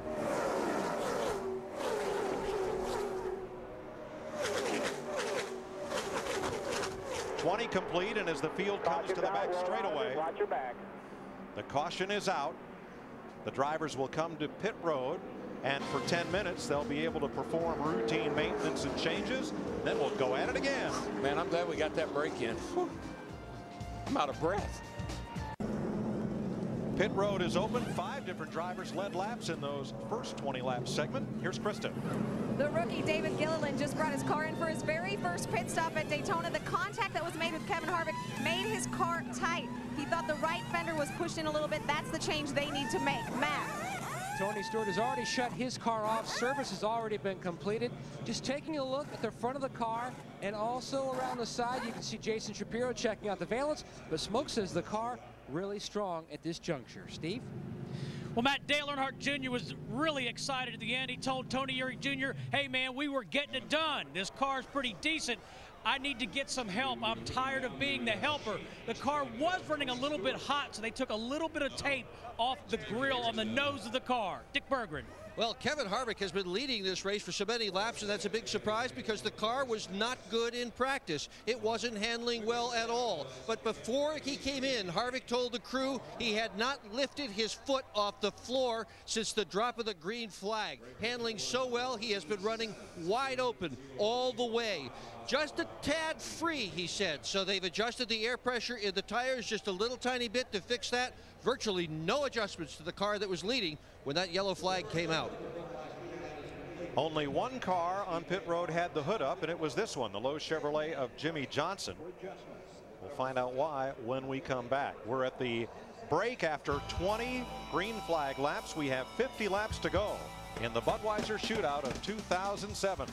Q: 20 complete, and as the field comes to the back straightaway,
A: watch your back.
Q: the caution is out. The drivers will come to pit road, and for 10 minutes they'll be able to perform routine maintenance and changes. Then we'll go at it again.
E: Man, I'm glad we got that break in. Whew. I'm out of breath.
Q: Pit road is open. 5 different drivers led laps in those first 20 lap segment. Here's Krista.
G: The rookie David Gilliland just brought his car in for his very first pit stop at Daytona. The contact that was made with Kevin Harvick made his car tight. He thought the right fender was pushed in a little bit. That's the change they need to make. Matt.
T: Tony Stewart has already shut his car off. Service has already been completed. Just taking a look at the front of the car and also around the side, you can see Jason Shapiro checking out the valence, but Smoke says the car really strong at this juncture. Steve?
I: Well, Matt, Dale Earnhardt Jr. was really excited at the end. He told Tony Eury Jr., hey, man, we were getting it done. This car's pretty decent. I need to get some help. I'm tired of being the helper. The car was running a little bit hot, so they took a little bit of tape off the grill on the nose of the car. Dick Berggren.
S: Well, Kevin Harvick has been leading this race for so many laps, and that's a big surprise because the car was not good in practice. It wasn't handling well at all. But before he came in, Harvick told the crew he had not lifted his foot off the floor since the drop of the green flag. Handling so well, he has been running wide open all the way. Just a tad free, he said. So they've adjusted the air pressure in the tires just a little tiny bit to fix that. Virtually no adjustments to the car that was leading when that yellow flag came out.
Q: Only one car on pit road had the hood up, and it was this one, the Lowe's Chevrolet of Jimmy Johnson. We'll find out why when we come back. We're at the break after 20 green flag laps. We have 50 laps to go in the Budweiser Shootout of 2007.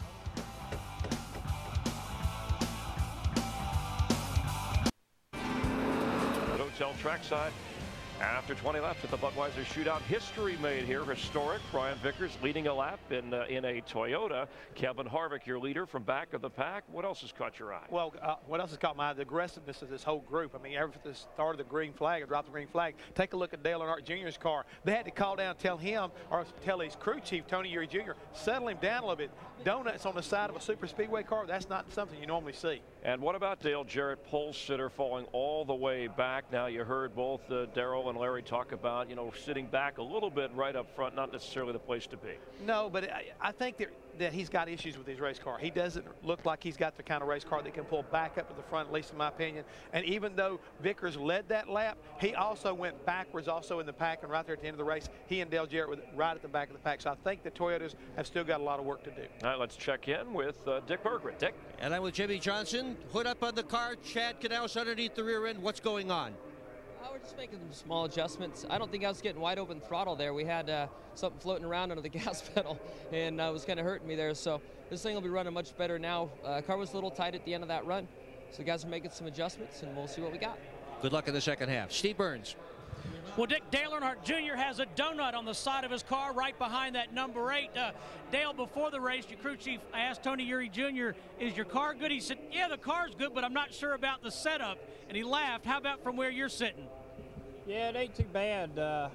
B: Hotel trackside after 20 laps at the Budweiser Shootout. History made here, historic. Brian Vickers leading a lap in a Toyota. Kevin Harvick, your leader from back of the pack. What else has caught your eye?
F: Well, what else has caught my eye? The aggressiveness of this whole group. I mean, ever since the start of the green flag or dropped the green flag, take a look at Dale Earnhardt Jr.'s car. They had to call down, tell him, or tell his crew chief, Tony Eury Jr., settle him down a little bit. Donuts on the side of a super speedway car, that's not something you normally see.
B: And what about Dale Jarrett, pole sitter, falling all the way back? Now, you heard both Darrell and Larry talk about, sitting back a little bit right up front, not necessarily the place to be.
F: No, but I think that he's got issues with his race car. He doesn't look like he's got the kind of race car that can pull back up to the front, at least in my opinion. And even though Vickers led that lap, he also went backwards also in the pack, and right there at the end of the race, he and Dale Jarrett were right at the back of the pack. So I think the Toyotas have still got a lot of work to do.
B: All right, let's check in with Dick Berggren. Dick?
S: And I'm with Jimmy Johnson. Hood up on the car, Chad Knaus underneath the rear end. What's going on?
D: We're just making some small adjustments. I don't think I was getting wide open throttle there. We had something floating around under the gas pedal, and it was kind of hurting me there. So this thing will be running much better now. Car was a little tight at the end of that run. So the guys are making some adjustments, and we'll see what we got.
S: Good luck in the second half. Steve Burns.
I: Well, Dick, Dale Earnhardt Jr. has a donut on the side of his car right behind that number 8. Dale, before the race, your crew chief asked Tony Eury Jr., is your car good? He said, yeah, the car's good, but I'm not sure about the setup. And he laughed. How about from where you're sitting?
V: Yeah, it ain't too bad.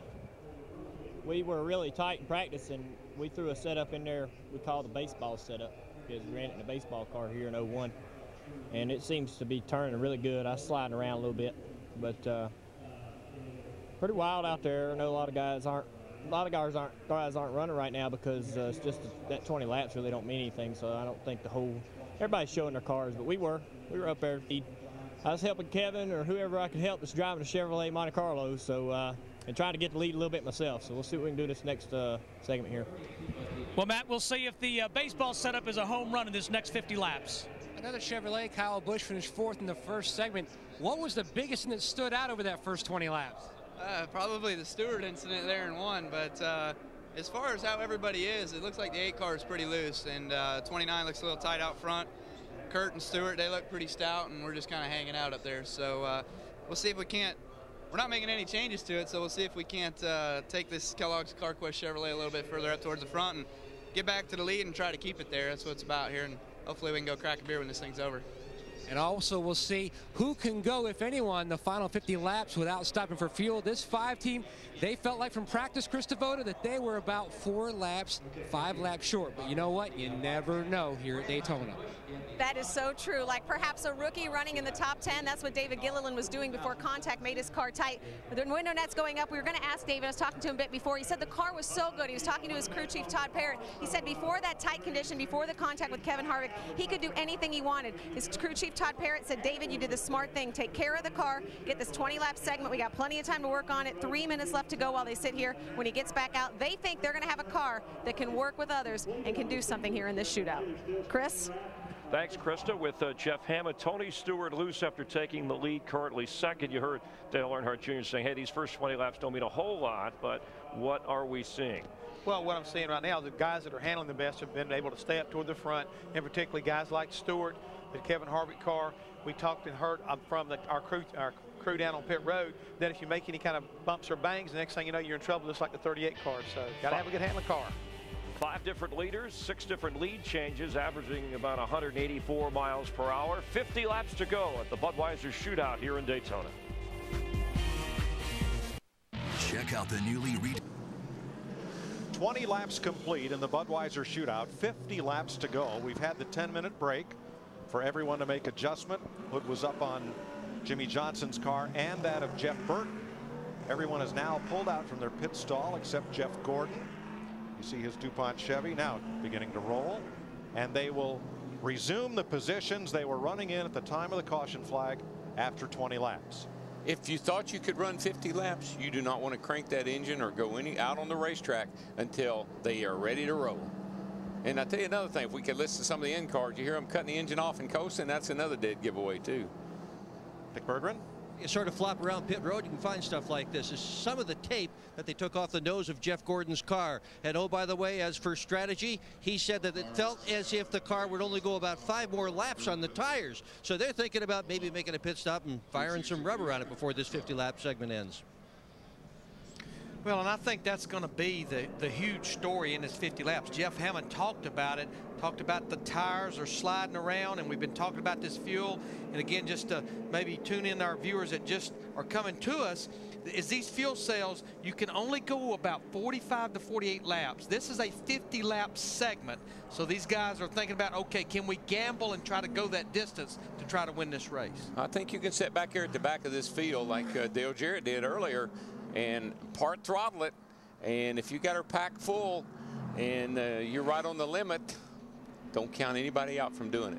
V: We were really tight in practice, and we threw a setup in there we call the baseball setup, because we ran it in a baseball car here in 01. And it seems to be turning really good. I was sliding around a little bit, but pretty wild out there. I know a lot of guys aren't running right now because it's just that 20 laps really don't mean anything. So I don't think everybody's showing their cars, but we were up there. I was helping Kevin or whoever I could help that's driving a Chevrolet Monte Carlo, so and trying to get the lead a little bit myself. So we'll see what we can do this next segment here.
I: Well, Matt, we'll see if the baseball setup is a home run in this next 50 laps.
T: Another Chevrolet, Kyle Busch finished 4th in the first segment. What was the biggest thing that stood out over that first 20 laps?
W: Probably the Stewart incident there in 1, but as far as how everybody is, it looks like the 8 car is pretty loose, and 29 looks a little tight out front. Kurt and Stewart, they look pretty stout, and we're just kind of hanging out up there. So we'll see if we can't. We're not making any changes to it, so we'll see if we can't take this Kellogg's CarQuest Chevrolet a little bit further up towards the front and get back to the lead and try to keep it there. That's what it's about here, and hopefully we can go crack a beer when this thing's over.
T: And also we'll see who can go, if anyone, the final 50 laps without stopping for fuel. This 5 team, they felt like from practice, Chris Devoto, that they were about 4 laps, 5 laps short. But you know what? You never know here at Daytona.
G: That is so true. Like perhaps a rookie running in the top 10. That's what David Gilliland was doing before contact made his car tight. With the window nets going up, we were going to ask David. I was talking to him a bit before. He said the car was so good. He was talking to his crew chief, Todd Parrott. He said before that tight condition, before the contact with Kevin Harvick, he could do anything he wanted. His crew chief, Todd Parrott, said, David, you did the smart thing. Take care of the car. Get this 20-lap segment. We got plenty of time to work on it. 3 minutes left to go while they sit here. When he gets back out, they think they're going to have a car that can work with others and can do something here in this shootout. Chris?
B: Thanks, Krista. With Jeff Hammond, Tony Stewart loose after taking the lead, currently second. You heard Dale Earnhardt Jr. saying, hey, these first 20 laps don't mean a whole lot, but what are we seeing?
F: Well, what I'm seeing right now, the guys that are handling the best have been able to stay up toward the front, and particularly guys like Stewart, the Kevin Harvick car. We talked and heard from our crew down on pit road that if you make any kind of bumps or bangs, the next thing you know, you're in trouble, just like the 38 car. So got to have a good handling car.
B: 5 different leaders, 6 different lead changes, averaging about 184 miles per hour. 50 laps to go at the Budweiser Shootout here in Daytona.
C: Check out the newly
Q: 20 laps complete in the Budweiser Shootout. 50 laps to go. We've had the 10-minute break for everyone to make adjustment. Hood was up on Jimmy Johnson's car and that of Jeff Burton. Everyone has now pulled out from their pit stall except Jeff Gordon. You see his DuPont Chevy now beginning to roll, and they will resume the positions they were running in at the time of the caution flag after 20 laps.
E: If you thought you could run 50 laps, you do not want to crank that engine or go out on the racetrack until they are ready to roll. And I tell you another thing, if we could listen to some of the end cars, you hear them cutting the engine off and coasting, that's another dead giveaway too.
Q: Dick Berggren?
S: You sort of flop around pit road, you can find stuff like this. Is some of the tape that they took off the nose of Jeff Gordon's car. And oh, by the way, as for strategy, he said that it felt as if the car would only go about 5 more laps on the tires. So they're thinking about maybe making a pit stop and firing some rubber on it before this 50-lap segment ends.
R: Well, and I think that's going to be the huge story in this 50 laps. Jeff Hammond talked about it, talked about the tires are sliding around, and we've been talking about this fuel. And again, just to maybe tune in our viewers that just are coming to us, is these fuel cells, you can only go about 45 to 48 laps. This is a 50-lap segment. So these guys are thinking about, okay, can we gamble and try to go that distance to try to win this race?
E: I think you can sit back here at the back of this field like Dale Jarrett did earlier and part throttle it, and if you got her packed full and you're right on the limit, don't count anybody out from doing it.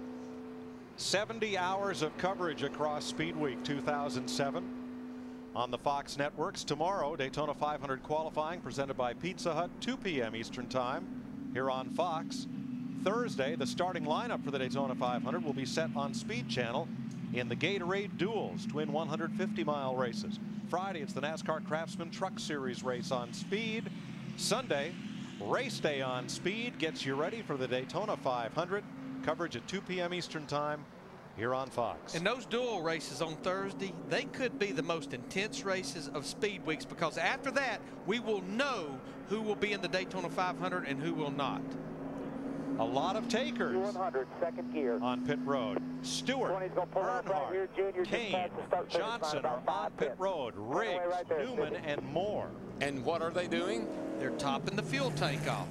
Q: 70 hours of coverage across Speed Week 2007 on the Fox networks. Tomorrow, Daytona 500 qualifying presented by Pizza Hut, 2 p.m. Eastern time here on Fox. Thursday, the starting lineup for the Daytona 500 will be set on Speed Channel in the Gatorade Duels, twin 150-mile races. Friday, it's the NASCAR Craftsman Truck Series race on Speed. Sunday, race day on Speed gets you ready for the Daytona 500. Coverage at 2 p.m. Eastern time here on Fox.
R: And those dual races on Thursday, they could be the most intense races of Speed Weeks, because after that, we will know who will be in the Daytona 500 and who will not.
Q: A lot of takers
A: 100, second gear.
Q: on pit road. Stewart, Earnhardt, Kane, Johnson are on pit road. Riggs, Newman, and more.
E: And what are they doing?
R: They're topping the fuel tank off.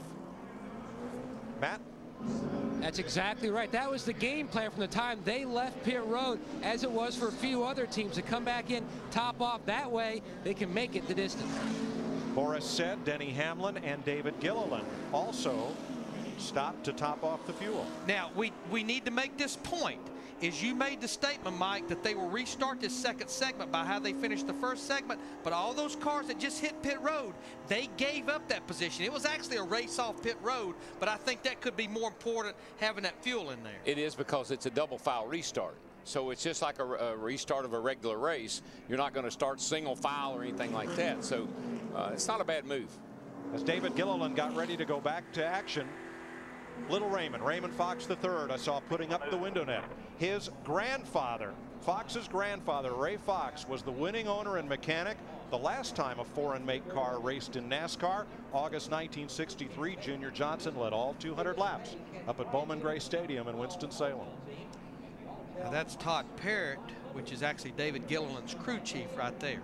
Q: Matt?
T: That's exactly right. That was the game plan from the time they left pit road, as it was for a few other teams to come back in, top off. That way they can make it the distance.
Q: Boris said Denny Hamlin and David Gilliland also stopped to top off the fuel.
R: Now, we need to make this point. Is you made the statement, Mike, that they will restart this second segment by how they finished the first segment, but all those cars that just hit pit road, they gave up that position. It was actually a race off pit road, but I think that could be more important having that fuel in there.
E: It is, because it's a double file restart. So it's just like a restart of a regular race. You're not going to start single file or anything like that. So it's not a bad move.
Q: As David Gilliland got ready to go back to action, little Raymond Fox III, I saw putting up the window net. His grandfather, Fox's grandfather, Ray Fox, was the winning owner and mechanic the last time a foreign make car raced in NASCAR. August 1963, Junior Johnson led all 200 laps up at Bowman Gray Stadium in Winston-Salem.
R: Now that's Todd Parrott, which is actually David Gilliland's crew chief right there.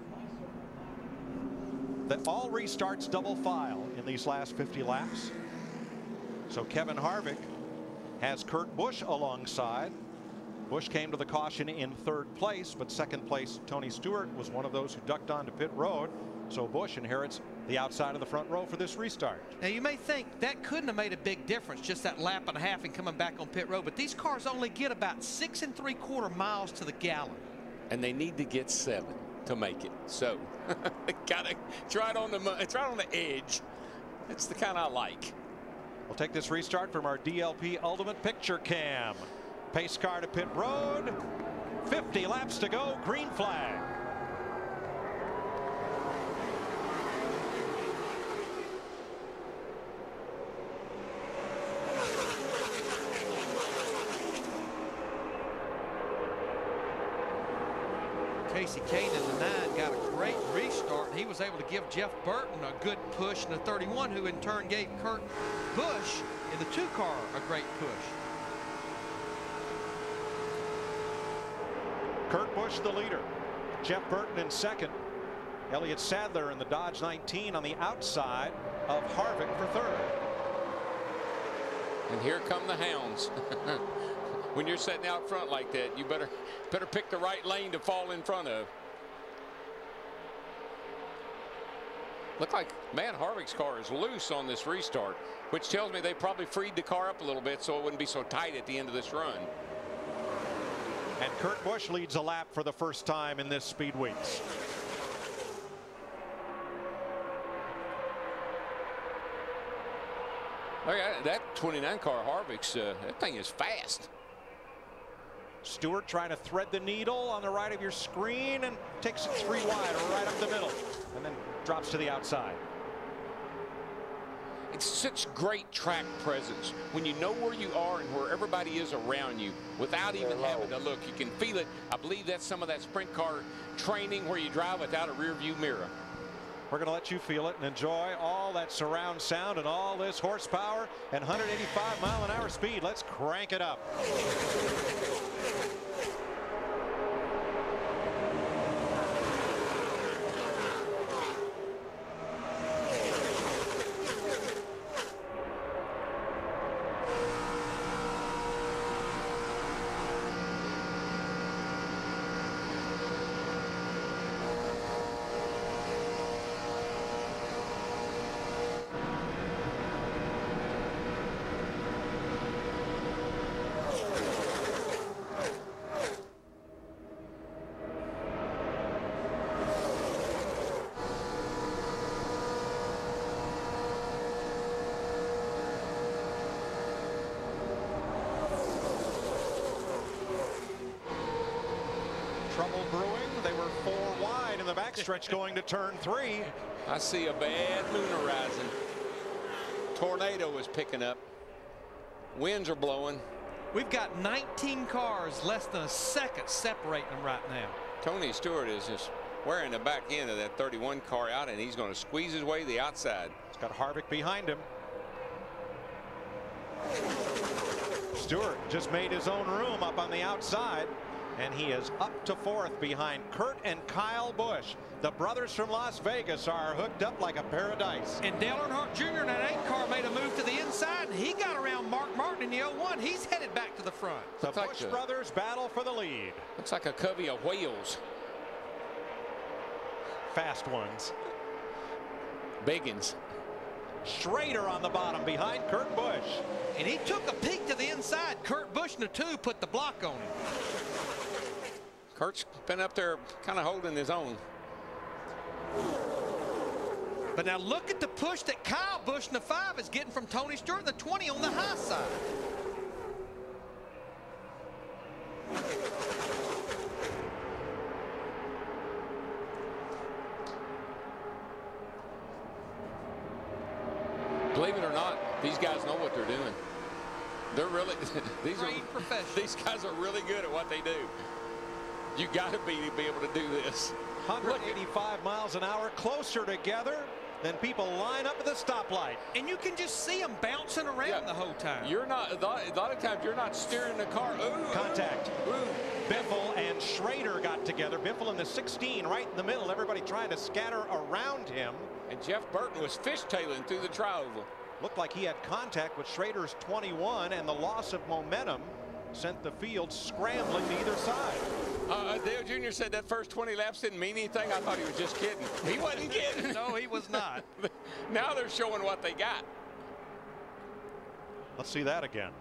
Q: That all restarts double file in these last 50 laps. So Kevin Harvick has Kurt Busch alongside. Busch came to the caution in 3rd place, but 2nd place Tony Stewart was one of those who ducked onto pit road. So Busch inherits the outside of the front row for this restart.
R: Now you may think that couldn't have made a big difference, just that lap and a half and coming back on pit road, but these cars only get about 6 3/4 miles to the gallon.
E: And they need to get 7 to make it. So gotta try it on the edge. That's the kind I like.
Q: We'll take this restart from our DLP Ultimate Picture Cam. Pace car to pit road. 50 laps to go. Green flag.
R: Casey Kane in the 9 got a great restart. He was able to give Jeff Burton a good push in the 31, who in turn gave Kurt Busch in the 2 car a great push.
Q: Kurt Busch the leader. Jeff Burton in 2nd. Elliott Sadler in the Dodge 19 on the outside of Harvick for 3rd.
E: And here come the hounds. When you're sitting out front like that, you better pick the right lane to fall in front of. Look like, man, Harvick's car is loose on this restart, which tells me they probably freed the car up a little bit so it wouldn't be so tight at the end of this run.
Q: And Kurt Busch leads a lap for the first time in this Speed Weeks.
E: Okay, that 29 car Harvick's, that thing is fast.
Q: Stewart trying to thread the needle on the right of your screen and takes it 3 wide or right up the middle and then drops to the outside.
E: It's such great track presence when you know where you are and where everybody is around you without even having to look. You can feel it. I believe that's some of that sprint car training where you drive without a rear view mirror.
Q: We're going to let you feel it and enjoy all that surround sound and all this horsepower and 185-mile-an-hour speed. Let's crank it up. Trouble brewing. They were 4 wide in the backstretch going to turn 3.
E: I see a bad moon horizon. Tornado is picking up. Winds are blowing.
R: We've got 19 cars less than a second separating them right now.
E: Tony Stewart is just wearing the back end of that 31 car out, and he's going to squeeze his way to the outside.
Q: He's got Harvick behind him. Stewart just made his own room up on the outside, and he is up to 4th behind Kurt and Kyle Busch. The brothers from Las Vegas are hooked up like a pair of dice.
R: And Dale Earnhardt Jr. in that 8 car made a move to the inside, and he got around Mark Martin in the 01. He's headed back to the front.
Q: The Busch brothers battle for the lead.
E: Looks like a covey of whales.
Q: Fast ones.
E: Biggins.
Q: Schrader on the bottom behind Kurt Busch.
R: And he took a peek to the inside. Kurt Busch in the 2 put the block on him.
E: Kurt's been up there kind of holding his own.
R: But now look at the push that Kyle Busch in the 5 is getting from Tony Stewart in the 20 on the high side.
E: Believe it or not, these guys know what they're doing. They're really these guys are really good at what they do. You got to be able to do this.
Q: 185 miles an hour, closer together than people line up at the stoplight.
R: And you can just see them bouncing around the whole time.
E: You're not, a lot of times you're not steering the car. Ooh,
Q: contact.
E: Ooh.
Q: Biffle and Schrader got together. Biffle in the 16 right in the middle. Everybody trying to scatter around him.
E: And Jeff Burton was fishtailing through the tri-oval.
Q: Looked like he had contact with Schrader's 21, and the loss of momentum sent the field scrambling to either side.
E: Dale Jr. said that first 20 laps didn't mean anything. I thought he was just kidding. He wasn't kidding.
R: No, he was not.
E: Now they're showing what they got.
Q: Let's see that again.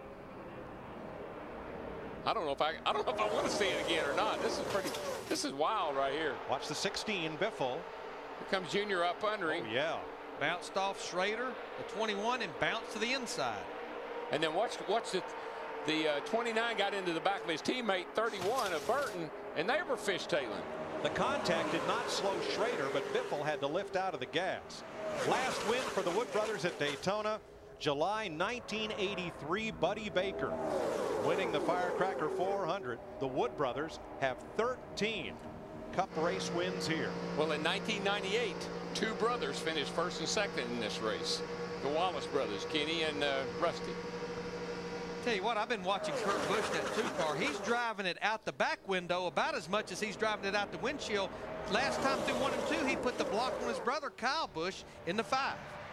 E: I don't know if I want to see it again or not. This is wild right here.
Q: Watch the 16, Biffle.
E: Here comes Junior up under him.
Q: Oh, yeah.
R: Bounced off Schrader, the 21, and bounced to the inside.
E: And then watch the 29 got into the back of his teammate 31 of Burton, and they were fishtailing.
Q: The contact did not slow Schrader, but Biffle had to lift out of the gas. Last win for the Wood brothers at Daytona, July 1983, Buddy Baker winning the Firecracker 400. The Wood brothers have 13 Cup race wins here.
E: Well, in 1998, two brothers finished first and second in this race. The Wallace brothers, Kenny and Rusty.
R: Tell you what, I've been watching Kurt Busch, that 2 car. He's driving it out the back window about as much as he's driving it out the windshield. Last time through 1 and 2, he put the block on his brother Kyle Busch in the 5.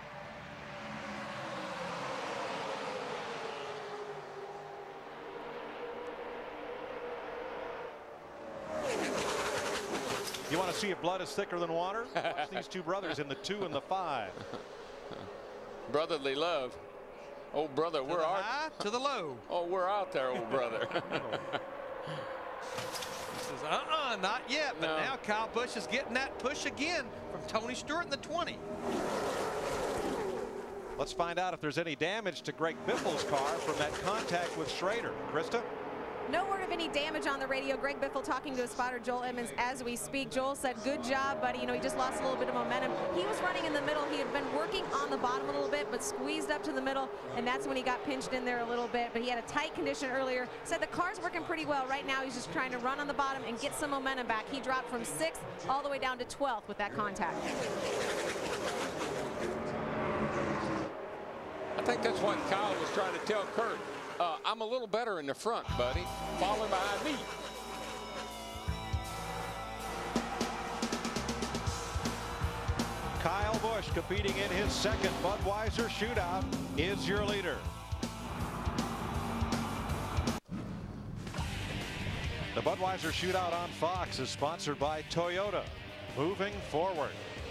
Q: You want to see if blood is thicker than water? Watch these two brothers in the 2 and the 5.
E: Brotherly love. Oh, brother, we're out.
R: High to the low.
E: Oh, we're out there, old brother.
R: Says, not yet. But now Kyle Busch is getting that push again from Tony Stewart in the 20.
Q: Let's find out if there's any damage to Greg Biffle's car from that contact with Schrader. Krista?
G: No word of any damage on the radio. Greg Biffle talking to his spotter Joel Edmonds as we speak. Joel said, good job, buddy. You know, he just lost a little bit of momentum. He was running in the middle. He had been working on the bottom a little bit, but squeezed up to the middle, and that's when he got pinched in there a little bit. But he had a tight condition earlier. Said the car's working pretty well. Right now, he's just trying to run on the bottom and get some momentum back. He dropped from 6th all the way down to 12th with that contact.
E: I think that's what Kyle was trying to tell Kurt. I'm a little better in the front, buddy. Follow behind me.
Q: Kyle Busch competing in his second Budweiser Shootout is your leader. The Budweiser Shootout on Fox is sponsored by Toyota. Moving forward.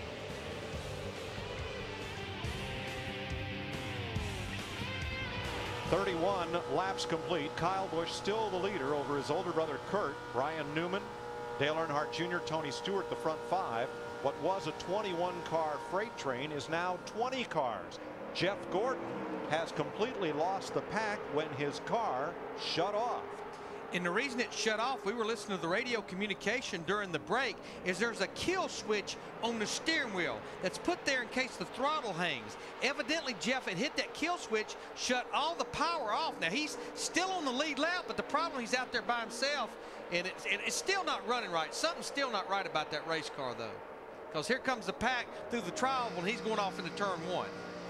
Q: "31 laps complete. Kyle Busch still the leader over his older brother Kurt, Brian Newman, Dale Earnhardt Jr., Tony Stewart, the front 5. What was a 21-car freight train is now 20 cars. Jeff Gordon has completely lost the pack when his car shut off.
R: And the reason it shut off, we were listening to the radio communication during the break, is there's a kill switch on the steering wheel that's put there in case the throttle hangs. Evidently, Jeff had hit that kill switch, shut all the power off. Now, he's still on the lead lap, but the problem, he's out there by himself, and it's still not running right. Something's still not right about that race car, though, because here comes the pack through the trial when he's going off into turn 1.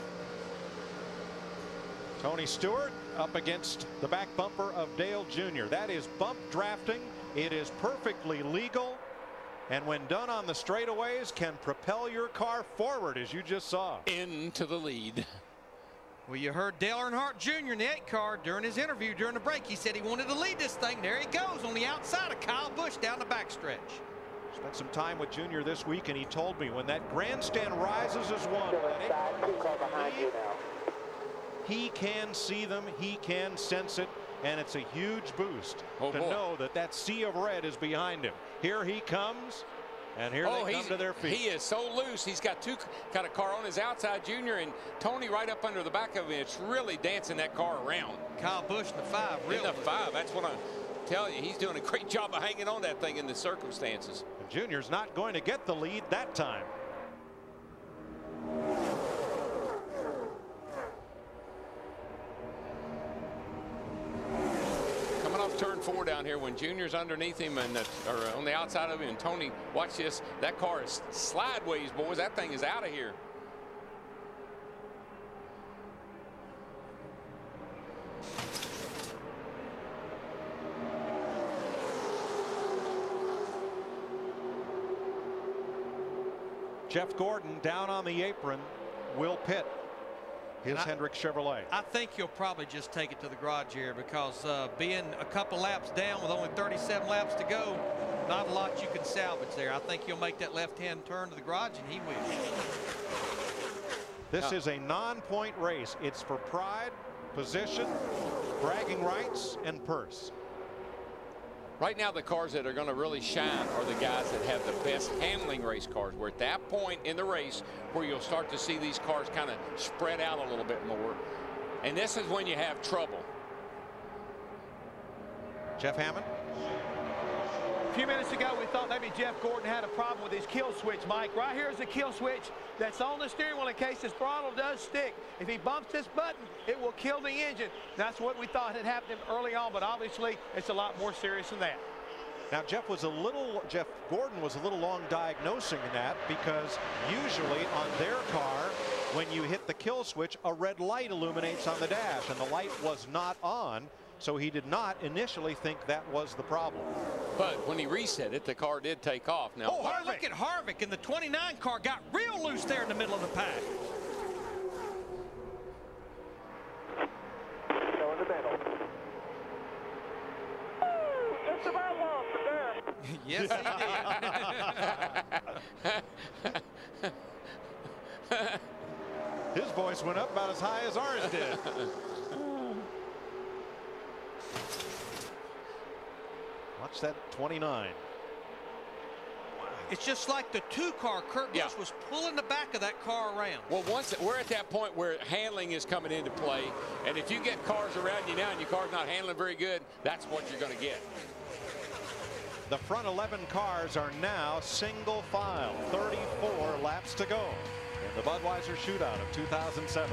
Q: Tony Stewart up against the back bumper of Dale Jr. That is bump drafting. It is perfectly legal, and when done on the straightaways, can propel your car forward, as you just saw.
E: Into the lead.
R: Well, you heard Dale Earnhardt Jr. in the 8 car during his interview during the break. He said he wanted to lead this thing. There he goes on the outside of Kyle Busch down the backstretch.
Q: Spent some time with Junior this week, and he told me when that grandstand rises as one, he can see them, he can sense it, and it's a huge boost to know that that sea of red is behind him. Here he comes, and here they come to their feet.
E: He is so loose. He's got got a car on his outside, Junior, and Tony right up under the back of him. It's really dancing that car around.
R: Kyle Busch in the 5, really.
E: In the 5, that's what I'm telling you. He's doing a great job of hanging on that thing in the circumstances.
Q: And Junior's not going to get the lead that time.
E: Off turn 4 down here when Junior's underneath him and or on the outside of him, and Tony, watch this. That car is sideways, boys. That thing is out of here.
Q: Jeff Gordon down on the apron. Will Pitt his Hendrick Chevrolet.
R: I think you'll probably just take it to the garage here because being a couple laps down with only 37 laps to go, not a lot you can salvage there. I think you'll make that left-hand turn to the garage, and he will.
Q: This is a non-point race. It's for pride, position, bragging rights, and purse.
E: Right now, the cars that are going to really shine are the guys that have the best handling race cars. We're at that point in the race where you'll start to see these cars kind of spread out a little bit more. And this is when you have trouble.
Q: Jeff Hammond.
F: A few minutes ago, we thought maybe Jeff Gordon had a problem with his kill switch, Mike. Right here is the kill switch that's on the steering wheel in case his throttle does stick. If he bumps this button, it will kill the engine. That's what we thought had happened early on, but obviously it's a lot more serious than that.
Q: Now, Jeff Gordon was a little long diagnosing that because usually on their car, when you hit the kill switch, a red light illuminates on the dash, and the light was not on. So he did not initially think that was the problem.
E: But when he reset it, the car did take off. Now,
R: look at Harvick, and the 29 car got real loose there in the middle of the pack.
A: Go in the middle. Just about lost it there.
R: Yes,
Q: he did. His voice went up about as high as ours did. Watch that 29.
R: It's just like the 2-car. Kurt Busch was pulling the back of that car around.
E: Well, once we're at that point where handling is coming into play, and if you get cars around you now and your car's not handling very good, that's what you're going to get.
Q: The front 11 cars are now single file. 34 laps to go in the Budweiser Shootout of 2007.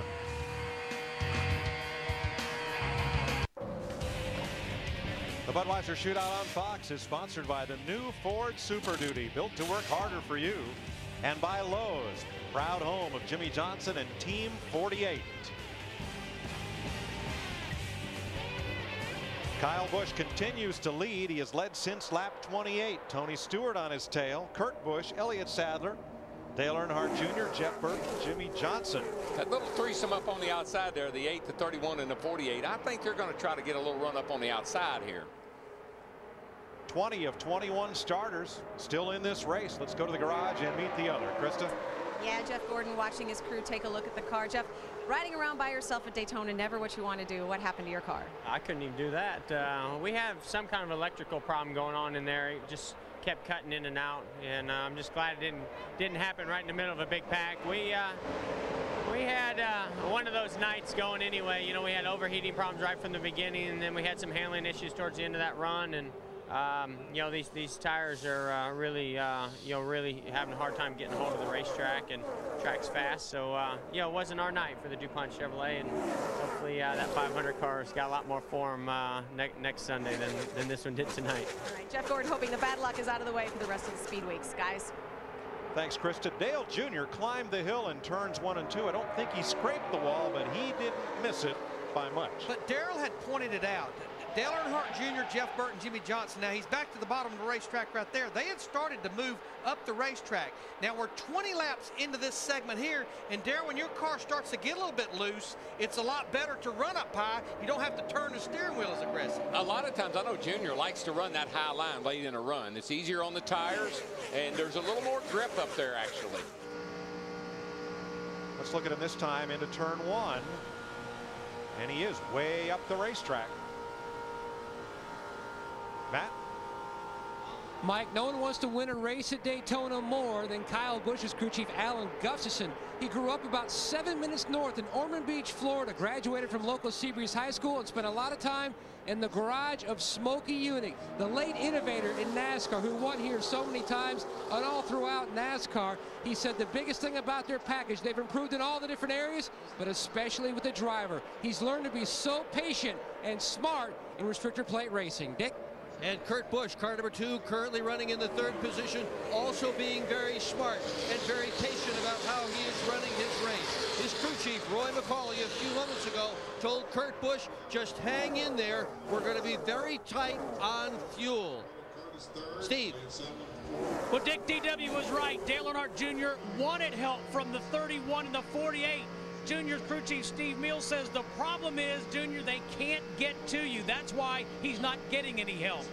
Q: The Budweiser Shootout on Fox is sponsored by the new Ford Super Duty, built to work harder for you, and by Lowe's, proud home of Jimmy Johnson and Team 48. Kyle Busch continues to lead. He has led since lap 28. Tony Stewart on his tail. Kurt Busch, Elliott Sadler, Dale Earnhardt Jr., Jeff Burton, Jimmy Johnson.
E: That little threesome up on the outside there, the 8, the 31, and the 48. I think they're going to try to get a little run up on the outside here.
Q: 20 of 21 starters still in this race. Let's go to the garage and meet the other. Krista?
G: Yeah, Jeff Gordon watching his crew take a look at the car. Jeff, riding around by yourself at Daytona, never what you want to do. What happened to your car?
H: I couldn't even do that. We have some kind of electrical problem going on in there. It just kept cutting in and out, and I'm just glad it didn't happen right in the middle of a big pack. We had one of those nights going anyway. You know, we had overheating problems right from the beginning, and then we had some handling issues towards the end of that run, and you know, these tires are really, you know, really having a hard time getting a hold of the racetrack, and track's fast. So, you know, it wasn't our night for the DuPont Chevrolet, and hopefully that 500 car's got a lot more form next Sunday than this one did tonight.
G: All right, Jeff Gordon hoping the bad luck is out of the way for the rest of the speed weeks, guys.
Q: Thanks, Krista. Dale Jr. climbed the hill in turns 1 and 2. I don't think he scraped the wall, but he didn't miss it by much.
R: But Darrell had pointed it out. Dale Earnhardt Jr., Jeff Burton, Jimmy Johnson. Now he's back to the bottom of the racetrack right there. They had started to move up the racetrack. Now we're 20 laps into this segment here, and Darrell, when your car starts to get a little bit loose, it's a lot better to run up high. You don't have to turn the steering wheel as aggressive.
E: A lot of times, I know Junior likes to run that high line late in a run. It's easier on the tires, and there's a little more grip up there, actually.
Q: Let's look at him this time into turn 1, and he is way up the racetrack. Matt?
T: Mike, no one wants to win a race at Daytona more than Kyle Busch's crew chief Alan Gustafson. He grew up about 7 minutes north in Ormond Beach, Florida, graduated from local Seabreeze High School, and spent a lot of time in the garage of Smokey Yunick, the late innovator in NASCAR, who won here so many times and all throughout NASCAR. He said the biggest thing about their package, they've improved in all the different areas, but especially with the driver. He's learned to be so patient and smart in restrictor plate racing. Dick?
S: And Kurt Busch, car number 2, currently running in the 3rd position, also being very smart and very patient about how he is running his race. His crew chief, Roy McCauley, a few moments ago told Kurt Busch, just hang in there. We're going to be very tight on fuel. Steve.
I: Well, Dick, DW was right. Dale Earnhardt Jr. wanted help from the 31 and the 48. Junior's crew chief Steve Mills says the problem is, Junior, they can't get to you. That's why he's not getting any help.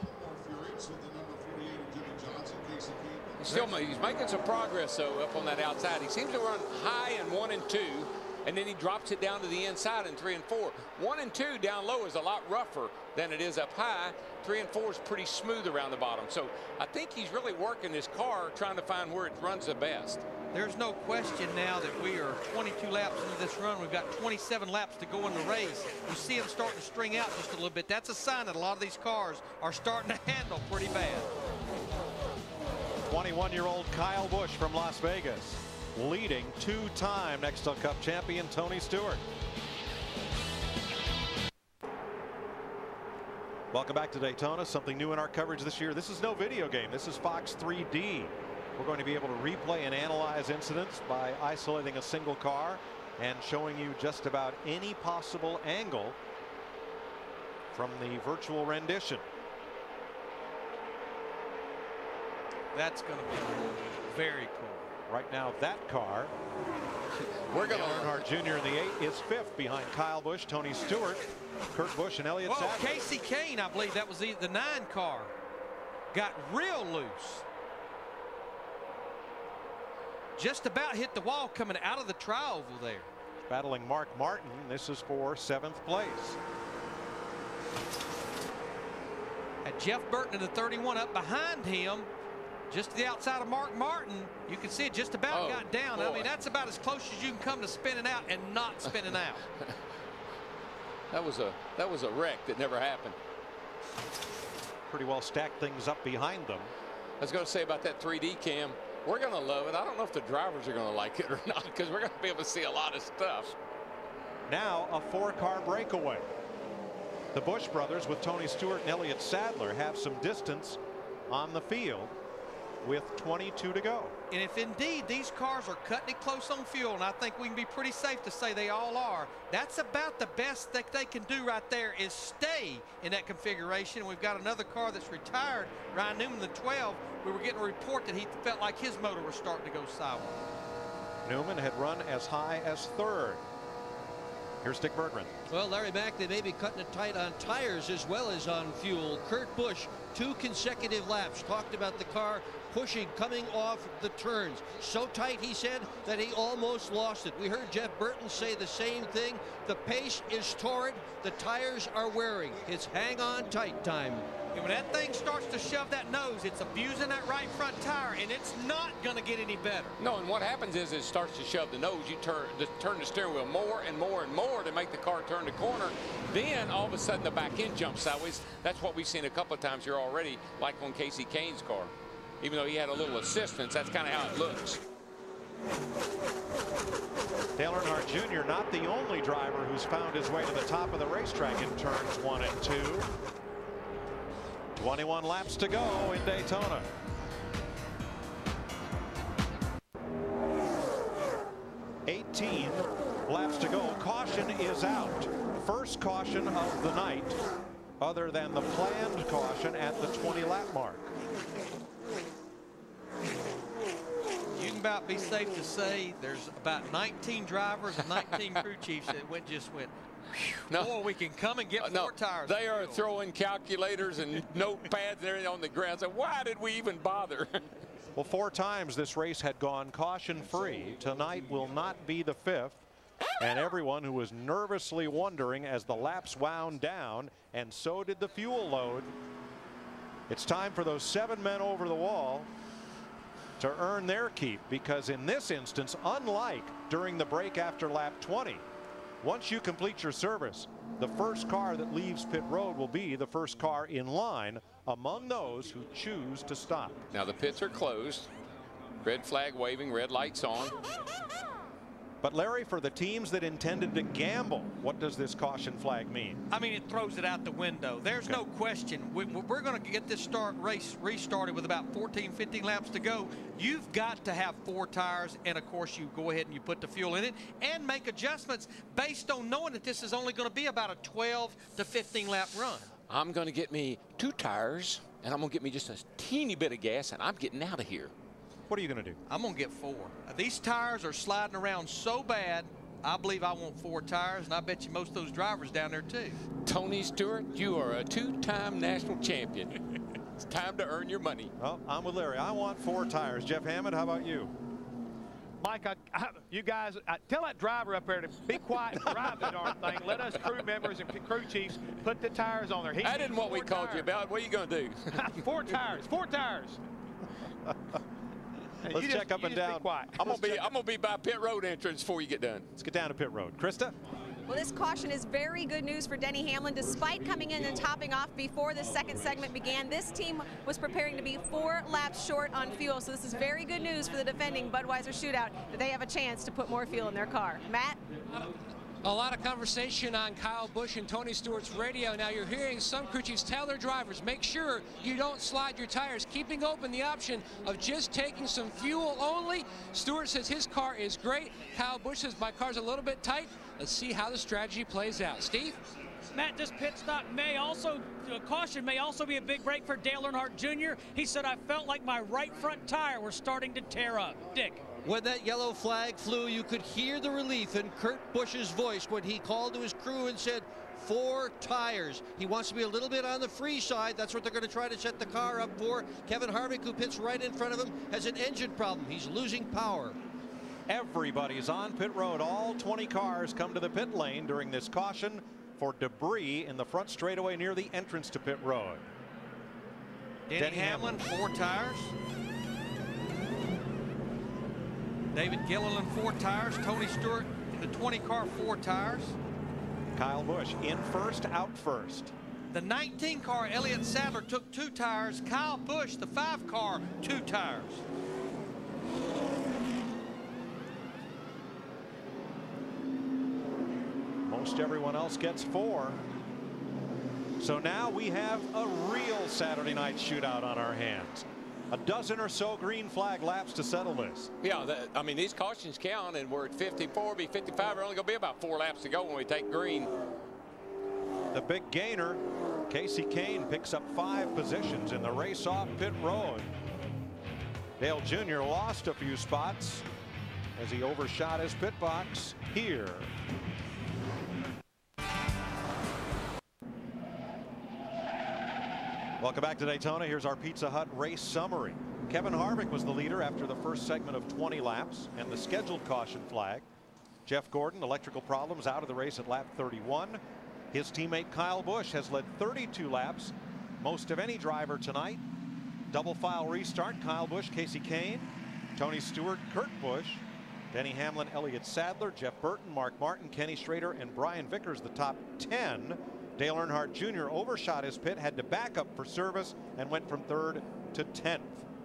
E: He's making some progress, though, up on that outside. He seems to run high in 1 and 2, and then he drops it down to the inside in 3 and 4. 1 and 2 down low is a lot rougher than it is up high. 3 and 4 is pretty smooth around the bottom. So I think he's really working his car, trying to find where it runs the best.
R: There's no question now that we are 22 laps into this run. We've got 27 laps to go in the race. You see them starting to string out just a little bit. That's a sign that a lot of these cars are starting to handle pretty bad.
Q: 21-year-old Kyle Busch from Las Vegas leading two-time NEXTEL Cup champion Tony Stewart. Welcome back to Daytona. Something new in our coverage this year. This is no video game. This is Fox 3D. We're going to be able to replay and analyze incidents by isolating a single car and showing you just about any possible angle from the virtual rendition.
R: That's going to be very cool.
Q: Right now, that car,
E: we're going to
Q: Earnhardt Jr. in the 8 is 5th behind Kyle Busch, Tony Stewart, Kurt Busch, and Elliott Sadler.
R: Casey Kane, I believe that was the 9 car, got real loose. Just about hit the wall coming out of the tri-oval there.
Q: Battling Mark Martin. This is for 7th place.
R: Had Jeff Burton in the 31 up behind him. Just to the outside of Mark Martin, you can see it just about got down. Boy. I mean, that's about as close as you can come to spinning out and not spinning out.
E: That was a wreck that never happened.
Q: Pretty well stacked things up behind them.
E: I was going to say about that 3D cam, we're going to love it. I don't know if the drivers are going to like it or not, because we're going to be able to see a lot of stuff.
Q: Now a 4-car breakaway. The Busch brothers with Tony Stewart and Elliott Sadler have some distance on the field with 22 to go.
R: And if indeed these cars are cutting it close on fuel, and I think we can be pretty safe to say they all are, that's about the best that they can do right there is stay in that configuration. We've got another car that's retired, Ryan Newman, the 12. We were getting a report that he felt like his motor was starting to go sideways.
Q: Newman had run as high as 3rd. Here's Dick Bergman.
S: Well, Larry Mack, they may be cutting it tight on tires as well as on fuel. Kurt Busch, 2 consecutive laps, talked about the car pushing, coming off the turns. So tight, he said, that he almost lost it. We heard Jeff Burton say the same thing. The pace is torrid. The tires are wearing. It's hang on tight time.
R: And when that thing starts to shove that nose, it's abusing that right front tire, and it's not going to get any better.
E: No, and what happens is it starts to shove the nose. You turn the steering wheel more and more and more to make the car turn the corner. Then all of a sudden the back end jumps sideways. That's what we've seen a couple of times here already, like on Casey Kane's car. Even though he had a little assistance, that's kind of how it looks.
Q: Dale Earnhardt Jr. not the only driver who's found his way to the top of the racetrack in turns 1 and 2. 21 laps to go in Daytona. $18 laps to go. Caution is out. First caution of the night, other than the planned caution at the 20-lap mark.
R: You can about be safe to say there's about 19 drivers and 19 crew chiefs that just went. No, boy, we can come and get 4 tires.
E: They are throwing calculators and notepads and everything on the ground. So why did we even bother?
Q: Well, 4 times this race had gone caution-free. Tonight will not be the 5th. And everyone who was nervously wondering as the laps wound down, and so did the fuel load. It's time for those 7 men over the wall to earn their keep, because in this instance, unlike during the break after lap 20, once you complete your service, the first car that leaves pit road will be the first car in line among those who choose to stop.
E: Now the pits are closed. Red flag waving, red lights on.
Q: But Larry, for the teams that intended to gamble, what does this caution flag mean?
R: I mean, it throws it out the window. There's no question. We're going to get this race restarted with about 14, 15 laps to go. You've got to have 4 tires, and of course you go ahead and you put the fuel in it and make adjustments based on knowing that this is only going to be about a 12 to 15 lap run.
E: I'm going to get me 2 tires, and I'm going to get me just a teeny bit of gas, and I'm getting out of here.
Q: What are you going to do?
R: I'm going to get 4. These tires are sliding around so bad I believe I want 4 tires, and I bet you most of those drivers down there too.
E: Tony Stewart, you are a 2-time national champion. It's time to earn your money.
Q: Well, I'm with Larry. I want 4 tires. Jeff Hammond, how about you?
F: Mike, you guys, tell that driver up there to be quiet and drive the darn thing. Let us crew members and crew chiefs put the tires on there.
E: That isn't what we called you about. What are you going to do?
F: 4 tires. 4 tires.
Q: Let's check up and down.
E: I'm gonna be by pit road entrance before you get done.
Q: Let's get down to pit road. Krista?
G: Well, this caution is very good news for Denny Hamlin. Despite coming in and topping off before the second segment began, this team was preparing to be 4 laps short on fuel. So this is very good news for the defending Budweiser Shootout that they have a chance to put more fuel in their car. Matt?
T: A lot of conversation on Kyle Busch and Tony Stewart's radio. Now you're hearing some crew chiefs tell their drivers, make sure you don't slide your tires, keeping open the option of just taking some fuel only. Stewart says his car is great. Kyle Busch says my car's a little bit tight. Let's see how the strategy plays out. Steve?
I: Matt, this pit stop caution may also be a big break for Dale Earnhardt Jr. He said, I felt like my right front tire was starting to tear up. Dick?
S: When that yellow flag flew, you could hear the relief in Kurt Busch's voice when he called to his crew and said, 4 tires. He wants to be a little bit on the free side. That's what they're going to try to set the car up for. Kevin Harvick, who pits right in front of him, has an engine problem. He's losing power.
Q: Everybody's on pit road. All 20 cars come to the pit lane during this caution for debris in the front straightaway near the entrance to pit road.
R: Denny Hamlin, 4 tires. David Gilliland, 4 tires. Tony Stewart in the 20 car, 4 tires.
Q: Kyle Busch in first, out first.
R: The 19 car, Elliott Sadler, took 2 tires. Kyle Busch, the 5 car, 2 tires.
Q: Most everyone else gets 4. So now we have a real Saturday night shootout on our hands. A dozen or so green flag laps to settle this.
E: Yeah, I mean, these cautions count, and we're at 54, be 55. We're only going to be about 4 laps to go when we take green.
Q: The big gainer, Casey Kane, picks up 5 positions in the race off pit road. Dale Jr. lost a few spots as he overshot his pit box here. Welcome back to Daytona. Here's our Pizza Hut race summary. Kevin Harvick was the leader after the first segment of 20 laps and the scheduled caution flag. Jeff Gordon, electrical problems, out of the race at lap 31. His teammate Kyle Busch has led 32 laps, most of any driver tonight. Double file restart, Kyle Busch, Casey Kane, Tony Stewart, Kurt Busch, Denny Hamlin, Elliott Sadler, Jeff Burton, Mark Martin, Kenny Schrader, and Brian Vickers, the top 10. Dale Earnhardt Jr. overshot his pit, had to back up for service, and went from 3rd to 10th.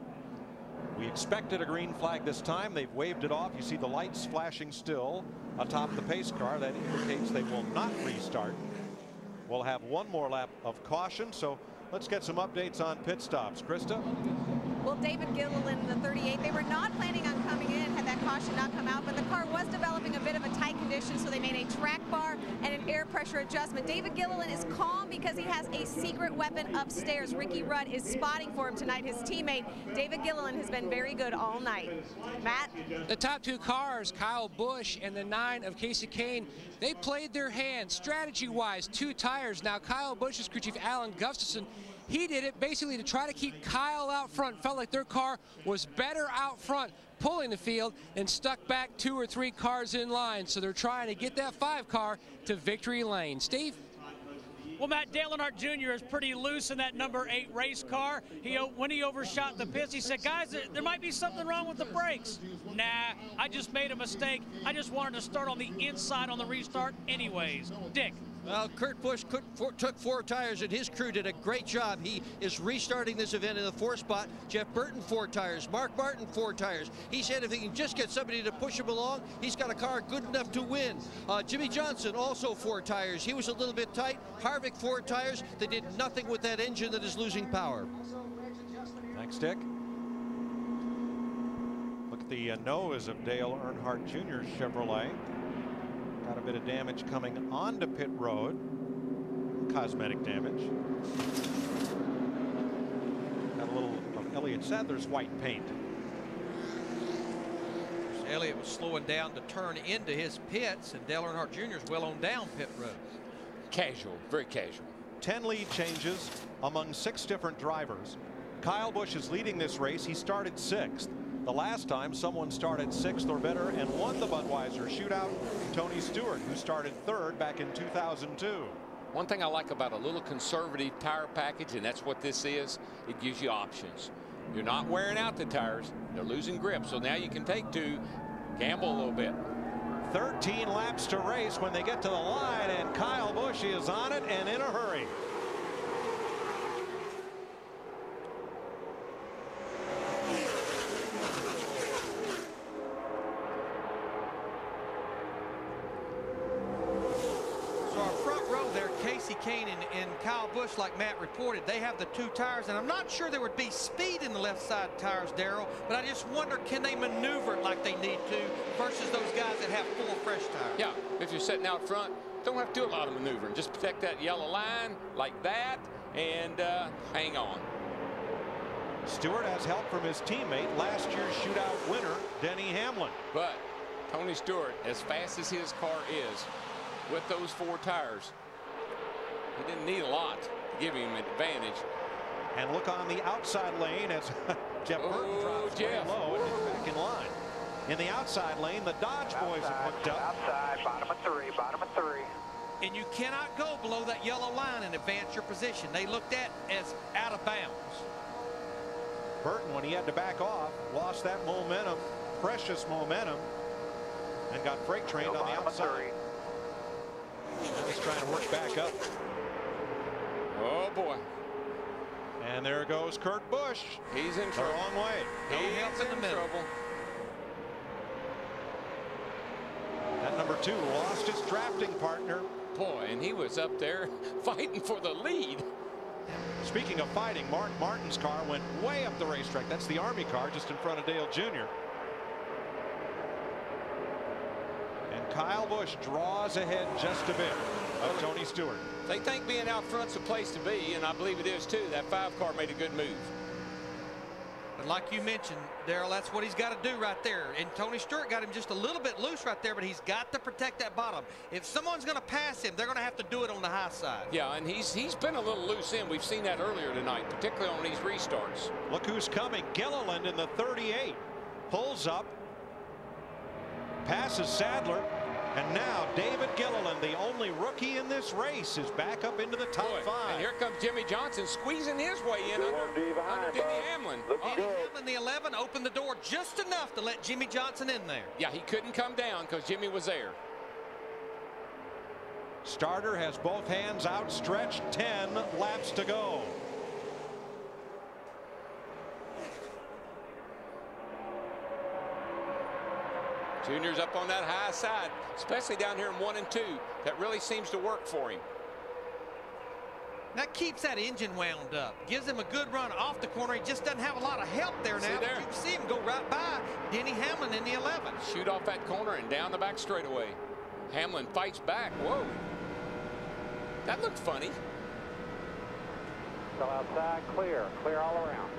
Q: We expected a green flag this time. They've waved it off. You see the lights flashing still atop the pace car. That indicates they will not restart. We'll have 1 more lap of caution. So let's get some updates on pit stops. Krista?
G: Well, David Gilliland, the 38, they were not planning on coming in had that caution not come out, but the car was developing a bit of a tight condition, so they made a track bar and an air pressure adjustment. David Gilliland is calm because he has a secret weapon upstairs. Ricky Rudd is spotting for him tonight, his teammate. David Gilliland has been very good all night. Matt?
T: The top 2 cars, Kyle Busch and the 9 of Casey Kane, they played their hand strategy-wise. 2 tires. Now Kyle Busch's crew chief Alan Gustafson, he did it basically to try to keep Kyle out front. Felt like their car was better out front, pulling the field, and stuck back 2 or 3 cars in line. So they're trying to get that 5 car to victory lane. Steve?
I: Well, Matt, Dale Earnhardt Jr. is pretty loose in that number 8 race car. When he overshot the pits, he said, guys, there might be something wrong with the brakes. Nah, I just made a mistake. I just wanted to start on the inside on the restart anyways. Dick?
S: Well, Kurt Busch took 4 tires, and his crew did a great job. He is restarting this event in the 4th spot. Jeff Burton, 4 tires. Mark Martin, 4 tires. He said if he can just get somebody to push him along, he's got a car good enough to win. Jimmy Johnson, also 4 tires. He was a little bit tight. Harvick, 4 tires. They did nothing with that engine that is losing power.
Q: Thanks, Dick. Look at the nose of Dale Earnhardt Jr.'s Chevrolet. Got a bit of damage coming onto pit road. Cosmetic damage. Got a little of Elliott Sadler's white paint.
R: Elliott was slowing down to turn into his pits, and Dale Earnhardt Jr. is well on down pit road.
E: Casual, very casual.
Q: 10 lead changes among 6 different drivers. Kyle Busch is leading this race. He started 6th. The last time someone started 6th or better and won the Budweiser Shootout, Tony Stewart, who started 3rd back in 2002.
E: One thing I like about a little conservative tire package, and that's what this is, it gives you options. You're not wearing out the tires. They're losing grip. So now you can take 2, gamble a little bit.
Q: 13 laps to race when they get to the line, and Kyle Busch is on it and in a hurry.
R: And Kyle Busch, like Matt reported, they have the 2 tires, and I'm not sure there would be speed in the left side tires, Darrell, but I just wonder, can they maneuver it like they need to versus those guys that have 4 fresh tires?
E: Yeah, if you're sitting out front, don't have to do a lot of maneuvering. Just protect that yellow line like that and hang on.
Q: Stewart has help from his teammate, last year's Shootout winner, Denny Hamlin.
E: But Tony Stewart, as fast as his car is with those 4 tires, he didn't need a lot to give him an advantage.
Q: And look on the outside lane as Jeff Burton drops way low and is back in line. In the outside lane, the Dodge boys have hooked up.
A: Outside, bottom of 3, bottom of 3.
R: And you cannot go below that yellow line and advance your position. They looked at as out of bounds.
Q: Burton, when he had to back off, lost that momentum, precious momentum, and got freight trained on the outside. Now he's trying to work back up.
E: Oh boy.
Q: And there goes Kurt Busch.
E: He's in trouble.
Q: The wrong way.
E: He's in trouble.
Q: That number 2 lost his drafting partner.
E: Boy, and he was up there fighting for the lead.
Q: Speaking of fighting, Mark Martin's car went way up the racetrack. That's the Army car just in front of Dale Jr. And Kyle Busch draws ahead just a bit of Tony Stewart.
E: They think being out front's the place to be, and I believe it is too. That 5 car made a good move.
R: But like you mentioned, Darrell, that's what he's got to do right there. And Tony Stewart got him just a little bit loose right there, but he's got to protect that bottom. If someone's going to pass him, they're going to have to do it on the high side.
E: Yeah, and he's been a little loose in. We've seen that earlier tonight, particularly on these restarts.
Q: Look who's coming. Gilliland in the 38. Pulls up. Passes Sadler. And now David Gilliland, the only rookie in this race, is back up into the top 5.
E: And here comes Jimmy Johnson squeezing his way in under Denny Hamlin.
R: Denny Hamlin, the 11, opened the door just enough to let Jimmy Johnson in there.
E: Yeah, he couldn't come down because Jimmy was there.
Q: Starter has both hands outstretched. 10 laps to go.
E: Junior's up on that high side, especially down here in 1 and 2. That really seems to work for him.
R: That keeps that engine wound up. Gives him a good run off the corner. He just doesn't have a lot of help there now.
E: See there?
R: You can see him go right by Denny Hamlin in the 11.
E: Shoot off that corner and down the back straightaway. Hamlin fights back. Whoa. That looked funny.
A: Still outside, clear all around.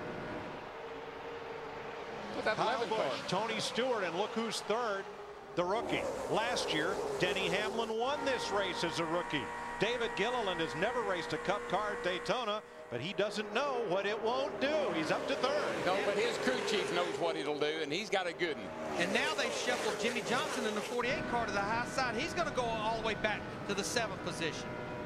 Q: Kyle Busch, Tony Stewart, and look who's 3rd, the rookie. Last year, Denny Hamlin won this race as a rookie. David Gilliland has never raced a Cup car at Daytona, but he doesn't know what it won't do. He's up to 3rd.
E: No, but his crew chief knows what it'll do, and he's got a good one.
R: And now they've shuffled Jimmy Johnson in the 48 car to the high side. He's going to go all the way back to the 7th position.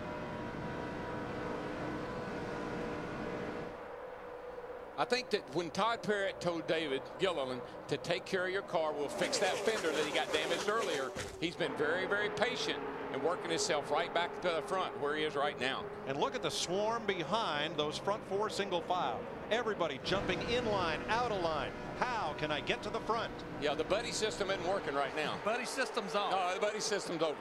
E: I think that when Todd Parrott told David Gilliland to take care of your car, we'll fix that fender that he got damaged earlier, he's been very, very patient and working himself right back to the front where he is right now.
Q: And look at the swarm behind those front 4 single file. Everybody jumping in line, out of line. How can I get to the front?
E: Yeah, the buddy system isn't working right now.
R: Buddy system's off.
E: No, the buddy system's over.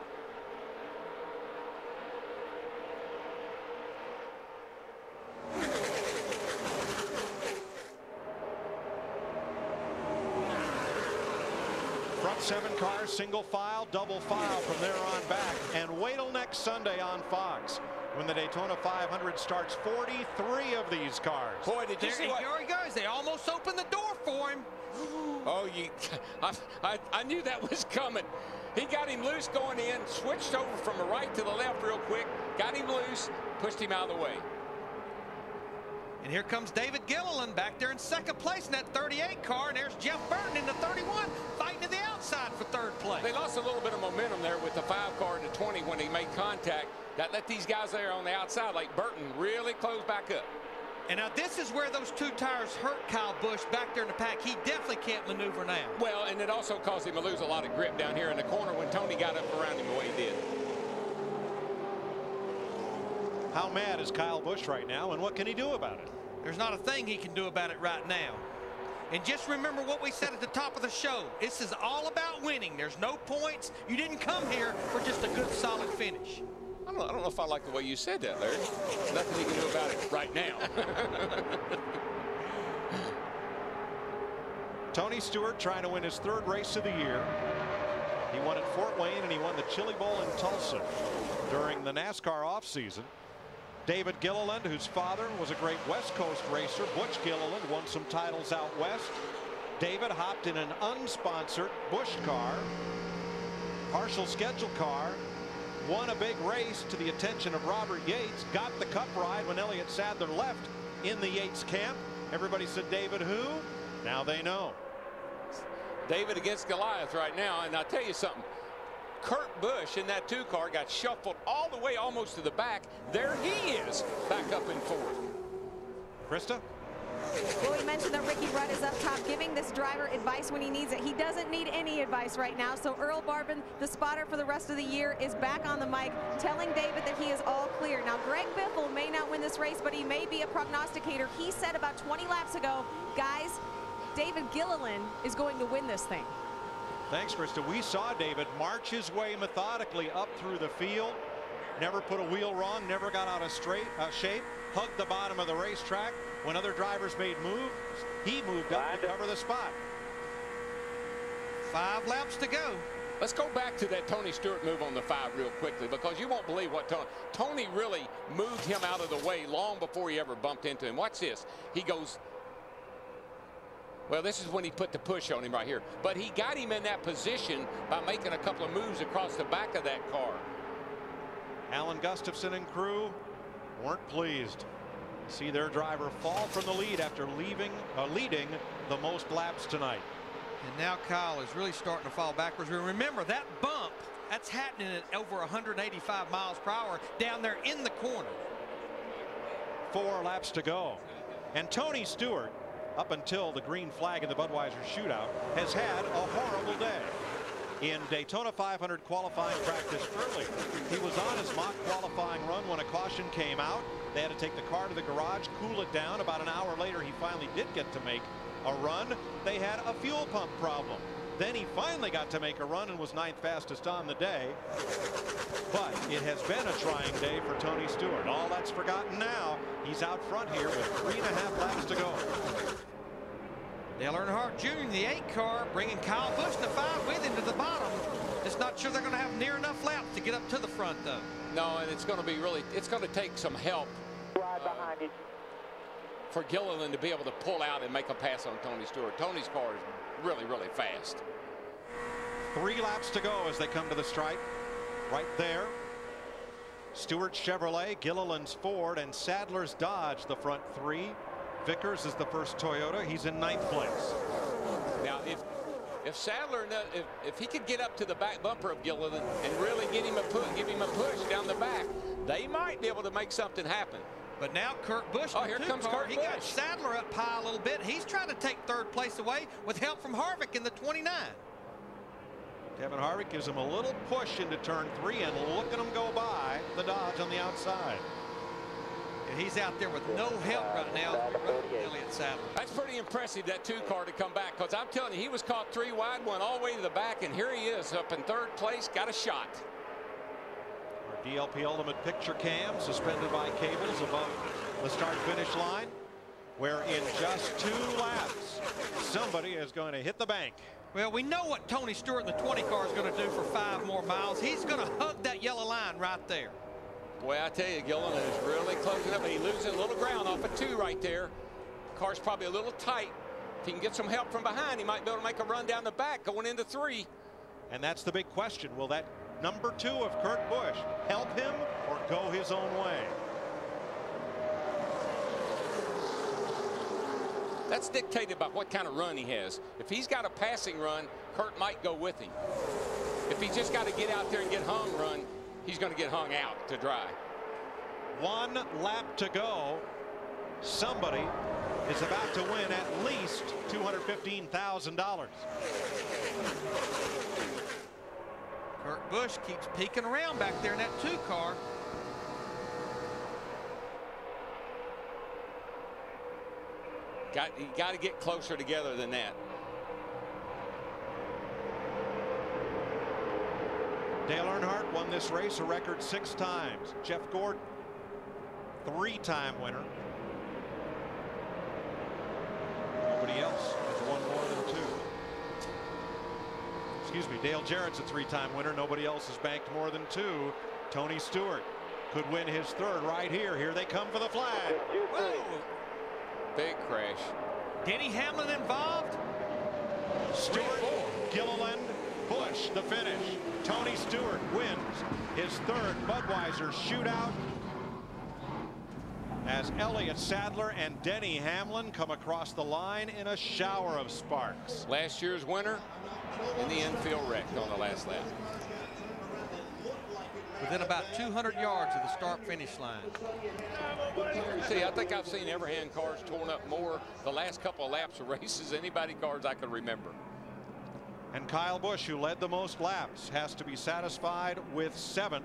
Q: Front 7 cars, single file, double file from there on back. And wait till next Sunday on Fox. when the Daytona 500 starts. 43 of these cars.
S: Boy, did you see what?
R: There he goes. They almost opened the door for him.
E: Oh, I knew that was coming. He got him loose going in, switched over from the right to the left real quick, got him loose, pushed him out of the way.
R: And here comes David Gilliland back there in second place in that 38 car, and there's Jeff Burton in the 31 fighting to the outside for third place.
E: They lost a little bit of momentum there with the 5 car and the 20 when he made contact. That let these guys there on the outside like Burton really close back up.
R: And now this is where those 2 tires hurt Kyle Busch back there in the pack. He definitely can't maneuver now.
E: Well, and it also caused him to lose a lot of grip down here in the corner when Tony got up around him the way he did.
Q: How mad is Kyle Busch right now, and what can he do about it?
R: There's not a thing he can do about it right now. And just remember what we said at the top of the show. This is all about winning. There's no points. You didn't come here for just a good, solid finish.
E: I don't know if I like the way you said that, Larry. Nothing he can do about it right now.
Q: Tony Stewart trying to win his 3rd race of the year. He won at Fort Wayne, and he won the Chili Bowl in Tulsa during the NASCAR offseason. David Gilliland, whose father was a great West Coast racer. Butch Gilliland won some titles out west. David hopped in an unsponsored Busch car, partial schedule car, won a big race to the attention of Robert Yates, got the cup ride when Elliott Sadler left in the Yates camp. Everybody said, David who? Now they know.
E: David against Goliath right now, and I'll tell you something. Kurt Busch in that 2 car got shuffled all the way almost to the back. There he is, back up in 4th.
Q: Krista?
G: Well, we mentioned that Ricky Rudd is up top giving this driver advice when he needs it. He doesn't need any advice right now. So Earl Barbin, the spotter for the rest of the year, is back on the mic telling David that he is all clear. Now, Greg Biffle may not win this race, but he may be a prognosticator. He said about 20 laps ago, guys, David Gilliland is going to win this thing.
Q: Thanks, Krista. We saw David march his way methodically up through the field. Never put a wheel wrong, never got out of shape, hugged the bottom of the racetrack. When other drivers made moves, he moved up to cover the spot.
R: 5 laps to go.
E: Let's go back to that Tony Stewart move on the 5 real quickly, because you won't believe what Tony really moved him out of the way long before he ever bumped into him. Watch this. He goes, well, this is when he put the push on him right here. But he got him in that position by making a couple of moves across the back of that car.
Q: Alan Gustafson and crew weren't pleased. See their driver fall from the lead after leading the most laps tonight.
R: And now Kyle is really starting to fall backwards. Remember that bump, that's happening at over 185 miles per hour down there in the corner.
Q: 4 laps to go. And Tony Stewart, up until the green flag in the Budweiser shootout, has had a horrible day. In Daytona 500 qualifying practice early, he was on his mock qualifying run when a caution came out. They had to take the car to the garage, cool it down. About an hour later, he finally did get to make a run. They had a fuel pump problem. Then he finally got to make a run and was 9th fastest on the day. But it has been a trying day for Tony Stewart. All that's forgotten now. He's out front here with 3.5 laps to go.
R: Dale Earnhardt Jr. in the 8 car, bringing Kyle Busch in the 5 with him to the bottom. Just not sure they're going to have near enough laps to get up to the front, though.
E: No, and it's going to be really, it's going to take some help for Gilliland to be able to pull out and make a pass on Tony Stewart. Tony's car is really, really fast.
Q: 3 laps to go as they come to the stripe. Right there. Stewart's Chevrolet, Gilliland's Ford, and Sadler's Dodge, the front 3. Vickers is the first Toyota. He's in 9th place.
E: Now, if Sadler, if he could get up to the back bumper of Gilliland and really give him a push down the back, they might be able to make something happen.
R: But now Kurt Busch,
E: oh, here comes Kurt Busch.
R: He got Sadler up high a little bit. He's trying to take 3rd place away with help from Harvick in the 29.
Q: Kevin Harvick gives him a little push into turn 3, and look at him go by the Dodge on the outside.
R: And he's out there with no help right now. Elliott Sadler.
E: That's pretty impressive, that 2 car to come back, because I'm telling you, he was caught 3 wide, went all the way to the back, and here he is up in 3rd place, got a shot.
Q: Our DLP Ultimate Picture Cam suspended by cables above the start-finish line, where in just 2 laps, somebody is going to hit the bank.
R: Well, we know what Tony Stewart in the 20 car is going to do for 5 more miles. He's going to hug that yellow line right there.
E: Boy, I tell you, Gillen is really closing up. He loses a little ground off of 2 right there. Car's probably a little tight. If he can get some help from behind, he might be able to make a run down the back going into 3.
Q: And that's the big question. Will that number 2 of Kurt Busch help him or go his own way?
E: That's dictated by what kind of run he has. If he's got a passing run, Kurt might go with him. If he's just got to get out there and get hung run, he's going to get hung out to dry.
Q: 1 lap to go. Somebody is about to win at least $215,000.
R: Kurt Busch keeps peeking around back there in that 2 car.
E: You got to get closer together than that.
Q: Dale Earnhardt won this race a record 6 times. Jeff Gordon, 3-time winner. Nobody else has won more than 2. Excuse me, Dale Jarrett's a 3-time winner. Nobody else has banked more than 2. Tony Stewart could win his 3rd right here. Here they come for the flag.
E: Whoa. Big crash.
R: Denny Hamlin involved.
Q: Stewart, Gilliland, Busch, the finish. Tony Stewart wins his 3rd Budweiser shootout as Elliott Sadler and Denny Hamlin come across the line in a shower of sparks.
E: Last year's winner in the infield wreck on the last lap.
R: Within about 200 yards of the start-finish line.
E: See, I think I've seen Everhand cars torn up more the last couple of laps of races than anybody cars I can remember.
Q: And Kyle Busch, who led the most laps, has to be satisfied with 7th.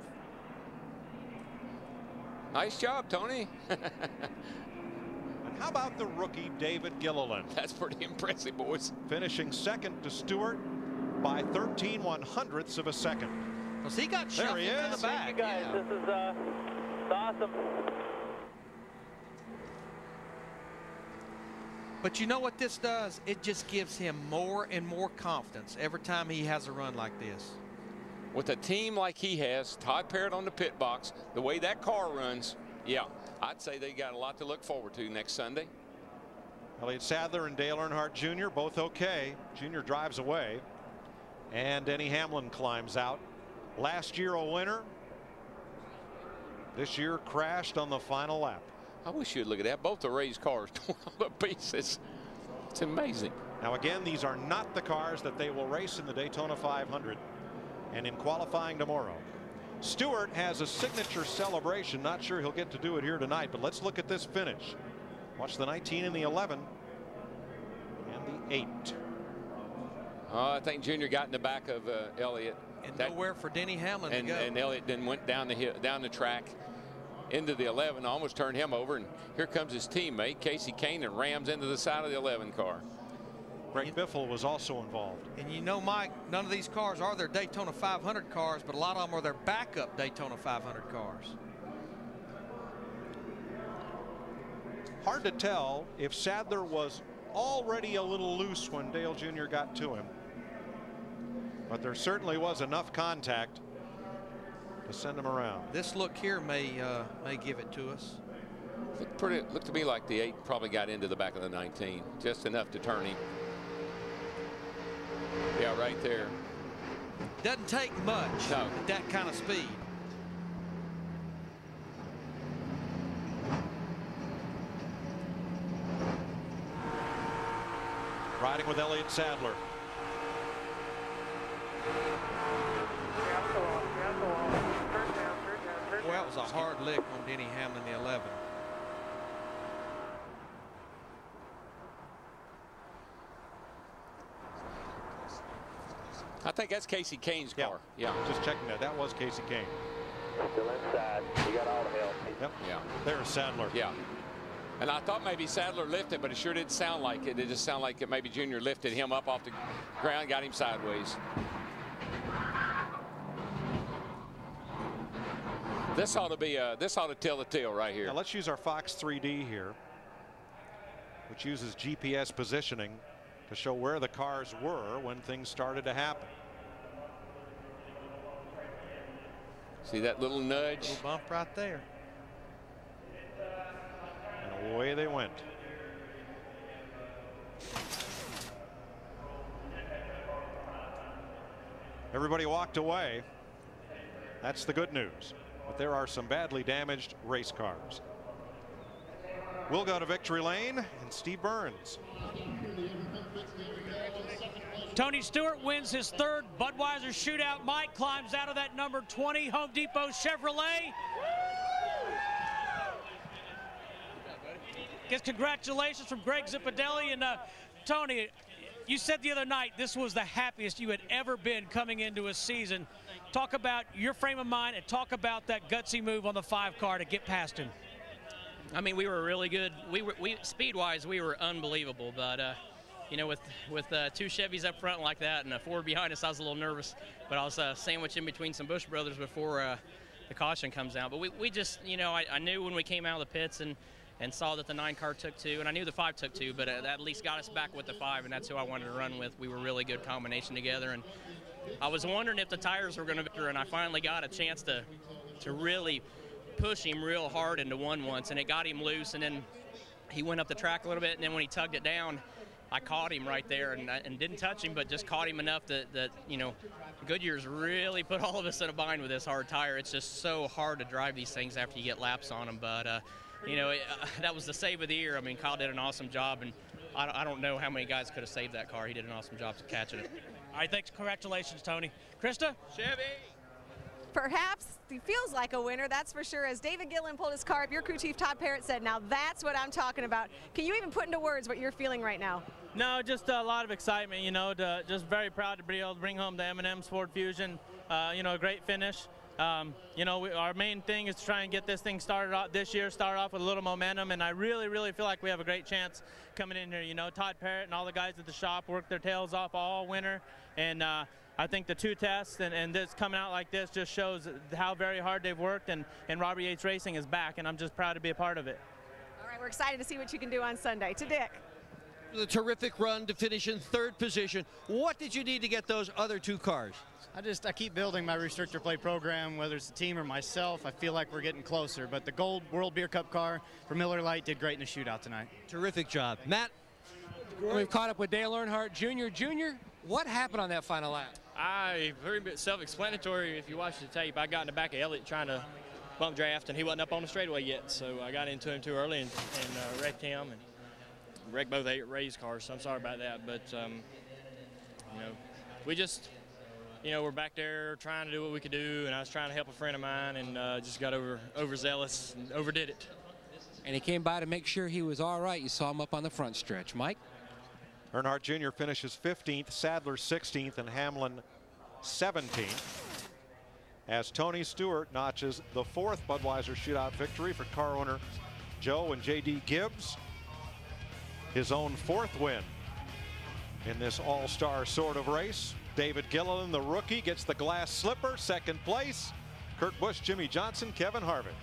E: Nice job, Tony.
Q: And how about the rookie David Gilliland?
E: That's pretty impressive, boys.
Q: Finishing 2nd to Stewart by 13/100ths of a second.
R: Because he got shoved into the back.
A: Thank you guys.
R: Yeah.
A: This is awesome.
R: But you know what this does? It just gives him more and more confidence every time he has a run like this.
E: With a team like he has, Todd Parrott on the pit box, the way that car runs, yeah, I'd say they got a lot to look forward to next Sunday.
Q: Elliott Sadler and Dale Earnhardt Jr. both okay. Jr. drives away. And Denny Hamlin climbs out. Last year a winner. This year crashed on the final lap.
E: I wish you'd look at that. Both the Ray's cars torn all to pieces. It's amazing.
Q: Now again, these are not the cars that they will race in the Daytona 500 and in qualifying tomorrow. Stewart has a signature celebration. Not sure he'll get to do it here tonight, but let's look at this finish. Watch the 19 and the 11 and the 8.
E: I think Junior got in the back of Elliott.
R: And nowhere for Denny Hamlin to go.
E: And Elliott then went down the hill, down the track into the 11, almost turned him over. And here comes his teammate Casey Kane and rams into the side of the 11 car.
Q: Greg Biffle was also involved.
R: And you know, Mike, none of these cars are their Daytona 500 cars, but a lot of them are their backup Daytona 500 cars.
Q: Hard to tell if Sadler was already a little loose when Dale Jr. got to him. But there certainly was enough contact to send him around.
R: This look here may give it to us.
E: Looked to me like the 8 probably got into the back of the 19, just enough to turn him. Yeah, right there.
R: Doesn't take much at that kind of speed.
Q: Riding with Elliott Sadler.
R: Boy, that was a hard lick on Denny Hamlin, the 11.
E: I think that's Casey Kane's car. Yeah.
Q: Just checking that. That was Casey Kane.
A: Still inside. You got all the help.
Q: Yep.
E: Yeah.
Q: There's Sadler.
E: Yeah. And I thought maybe Sadler lifted, but it sure didn't sound like it. It just sounded like it maybe Junior lifted him up off the ground, got him sideways. This ought to tell the tale right here.
Q: Now let's use our Fox 3D here, which uses GPS positioning to show where the cars were when things started to happen.
E: See that little nudge?
R: Little bump right there.
Q: And away they went. Everybody walked away. That's the good news. But there are some badly damaged race cars. We'll go to victory lane and Steve Burns.
I: Tony Stewart wins his third Budweiser Shootout. Mike climbs out of that number 20 Home Depot Chevrolet. Gets congratulations from Greg Zippadelli. And Tony, you said the other night this was the happiest you had ever been coming into a season. Talk about your frame of mind and talk about that gutsy move on the 5 car to get past him.
J: I mean, we were really good. We speed-wise, we were unbelievable. But you know, with 2 Chevys up front like that and a Ford behind us, I was a little nervous. But I was sandwiched in between some Busch brothers before the caution comes out. But we just, you know, I knew when we came out of the pits and saw that the 9 car took 2, and I knew the 5 took 2, but that at least got us back with the 5, and that's who I wanted to run with. We were really good combination together, and I was wondering if the tires were going to victor, and I finally got a chance to really push him real hard into 1 once, and it got him loose, and then he went up the track a little bit, and then when he tugged it down, I caught him right there and didn't touch him, but just caught him enough that you know, Goodyear's really put all of us in a bind with this hard tire. It's just so hard to drive these things after you get laps on them, but you know, that was the save of the year. I mean, Kyle did an awesome job, and I don't know how many guys could have saved that car. He did an awesome job catching it.
I: All right, thanks. Congratulations, Tony. Krista?
J: Chevy!
G: Perhaps he feels like a winner, that's for sure. As David Gillen pulled his car up, your crew chief Todd Parrott said, now that's what I'm talking about. Can you even put into words what you're feeling right now?
K: No, just a lot of excitement, you know, just very proud to be able to bring home the M&M's Ford Fusion, you know, a great finish. You know, our main thing is to try and get this thing started off this year, start off with a little momentum, and I really feel like we have a great chance coming in here. You know, Todd Parrott and all the guys at the shop worked their tails off all winter, and I think the 2 tests and this coming out like this just shows how very hard they've worked, and Robbie Yates Racing is back, and I'm just proud to be a part of it.
G: All right, we're excited to see what you can do on Sunday. To Dick.
S: The terrific run to finish in 3rd position. What did you need to get those other 2 cars?
M: I keep building my restrictor plate program, whether it's the team or myself. I feel like we're getting closer, but the gold World Beer Cup car for Miller Lite did great in the shootout tonight.
S: Terrific job. Matt?
T: We've caught up with Dale Earnhardt Jr. Jr., what happened on that final lap?
K: Very self-explanatory. If you watch the tape, I got in the back of Elliott trying to bump draft, and he wasn't up on the straightaway yet, so I got into him too early and wrecked him and wrecked both Ray's cars, so I'm sorry about that. But, you know, we just, you know, we're back there trying to do what we could do, and I was trying to help a friend of mine and just got overzealous and overdid it.
T: And he came by to make sure he was all right. You saw him up on the front stretch. Mike?
Q: Earnhardt Jr. finishes 15th, Sadler 16th, and Hamlin 17th. As Tony Stewart notches the 4th Budweiser Shootout victory for car owner Joe and J.D. Gibbs. His own 4th win in this all-star sort of race. David Gilliland, the rookie, gets the glass slipper, 2nd place. Kurt Busch, Jimmy Johnson, Kevin Harvick.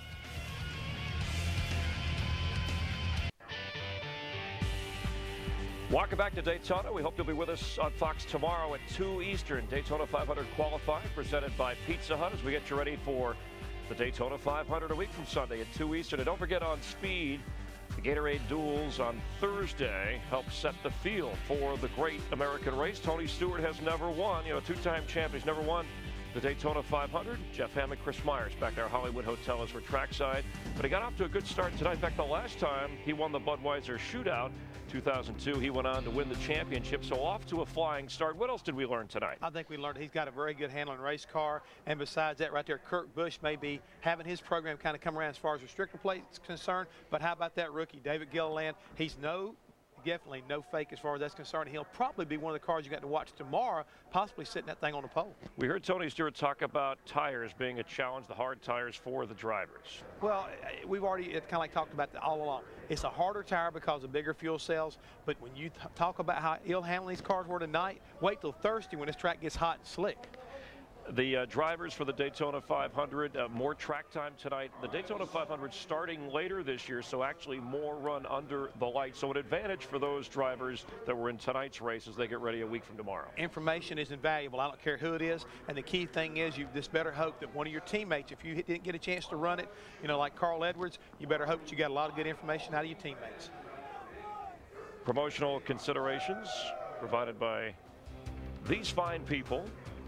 B: Welcome back to Daytona. We hope you'll be with us on Fox tomorrow at 2 Eastern. Daytona 500 qualifying presented by Pizza Hut as we get you ready for the Daytona 500 a week from Sunday at 2 Eastern. And don't forget on Speed, the Gatorade Duels on Thursday help set the field for the great American race. Tony Stewart has never won, you know, 2-time champ. He's never won the Daytona 500. Jeff Hammond, Chris Myers back there, Hollywood Hotel as we're trackside. But he got off to a good start tonight. In fact, the last time he won the Budweiser Shootout, 2002, he went on to win the championship, so off to a flying start. What else did we learn tonight?
F: I think we learned he's got a very good handling race car, and besides that right there, Kurt Busch may be having his program kind of come around as far as restrictor plate is concerned, but how about that rookie, David Gilliland? He's definitely no fake as far as that's concerned. He'll probably be one of the cars you got to watch tomorrow, possibly sitting that thing on the pole.
B: We heard Tony Stewart talk about tires being a challenge, the hard tires for the drivers.
F: Well, we've already kind of like talked about that all along. It's a harder tire because of bigger fuel cells, but when you talk about how ill handling these cars were tonight, wait till Thursday when this track gets hot and slick.
B: The drivers for the Daytona 500, more track time tonight. The Daytona 500 starting later this year, so actually more run under the lights. So an advantage for those drivers that were in tonight's race as they get ready a week from tomorrow.
F: Information is invaluable. I don't care who it is. And the key thing is you just better hope that one of your teammates, if you didn't get a chance to run it, you know, like Carl Edwards, you better hope that you got a lot of good information out of your teammates.
B: Promotional considerations provided by these fine people.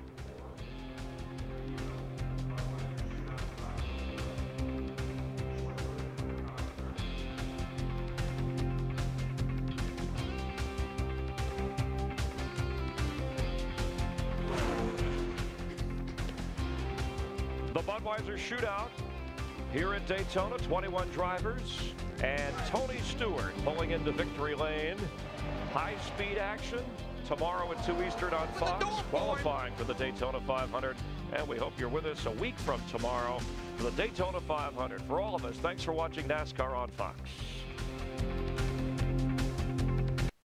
B: The Budweiser Shootout here at Daytona, 21 drivers, and Tony Stewart pulling into victory lane. High-speed action tomorrow at 2 Eastern on Fox, qualifying for the Daytona 500. And we hope you're with us a week from tomorrow for the Daytona 500. For all of us, thanks for watching NASCAR on Fox.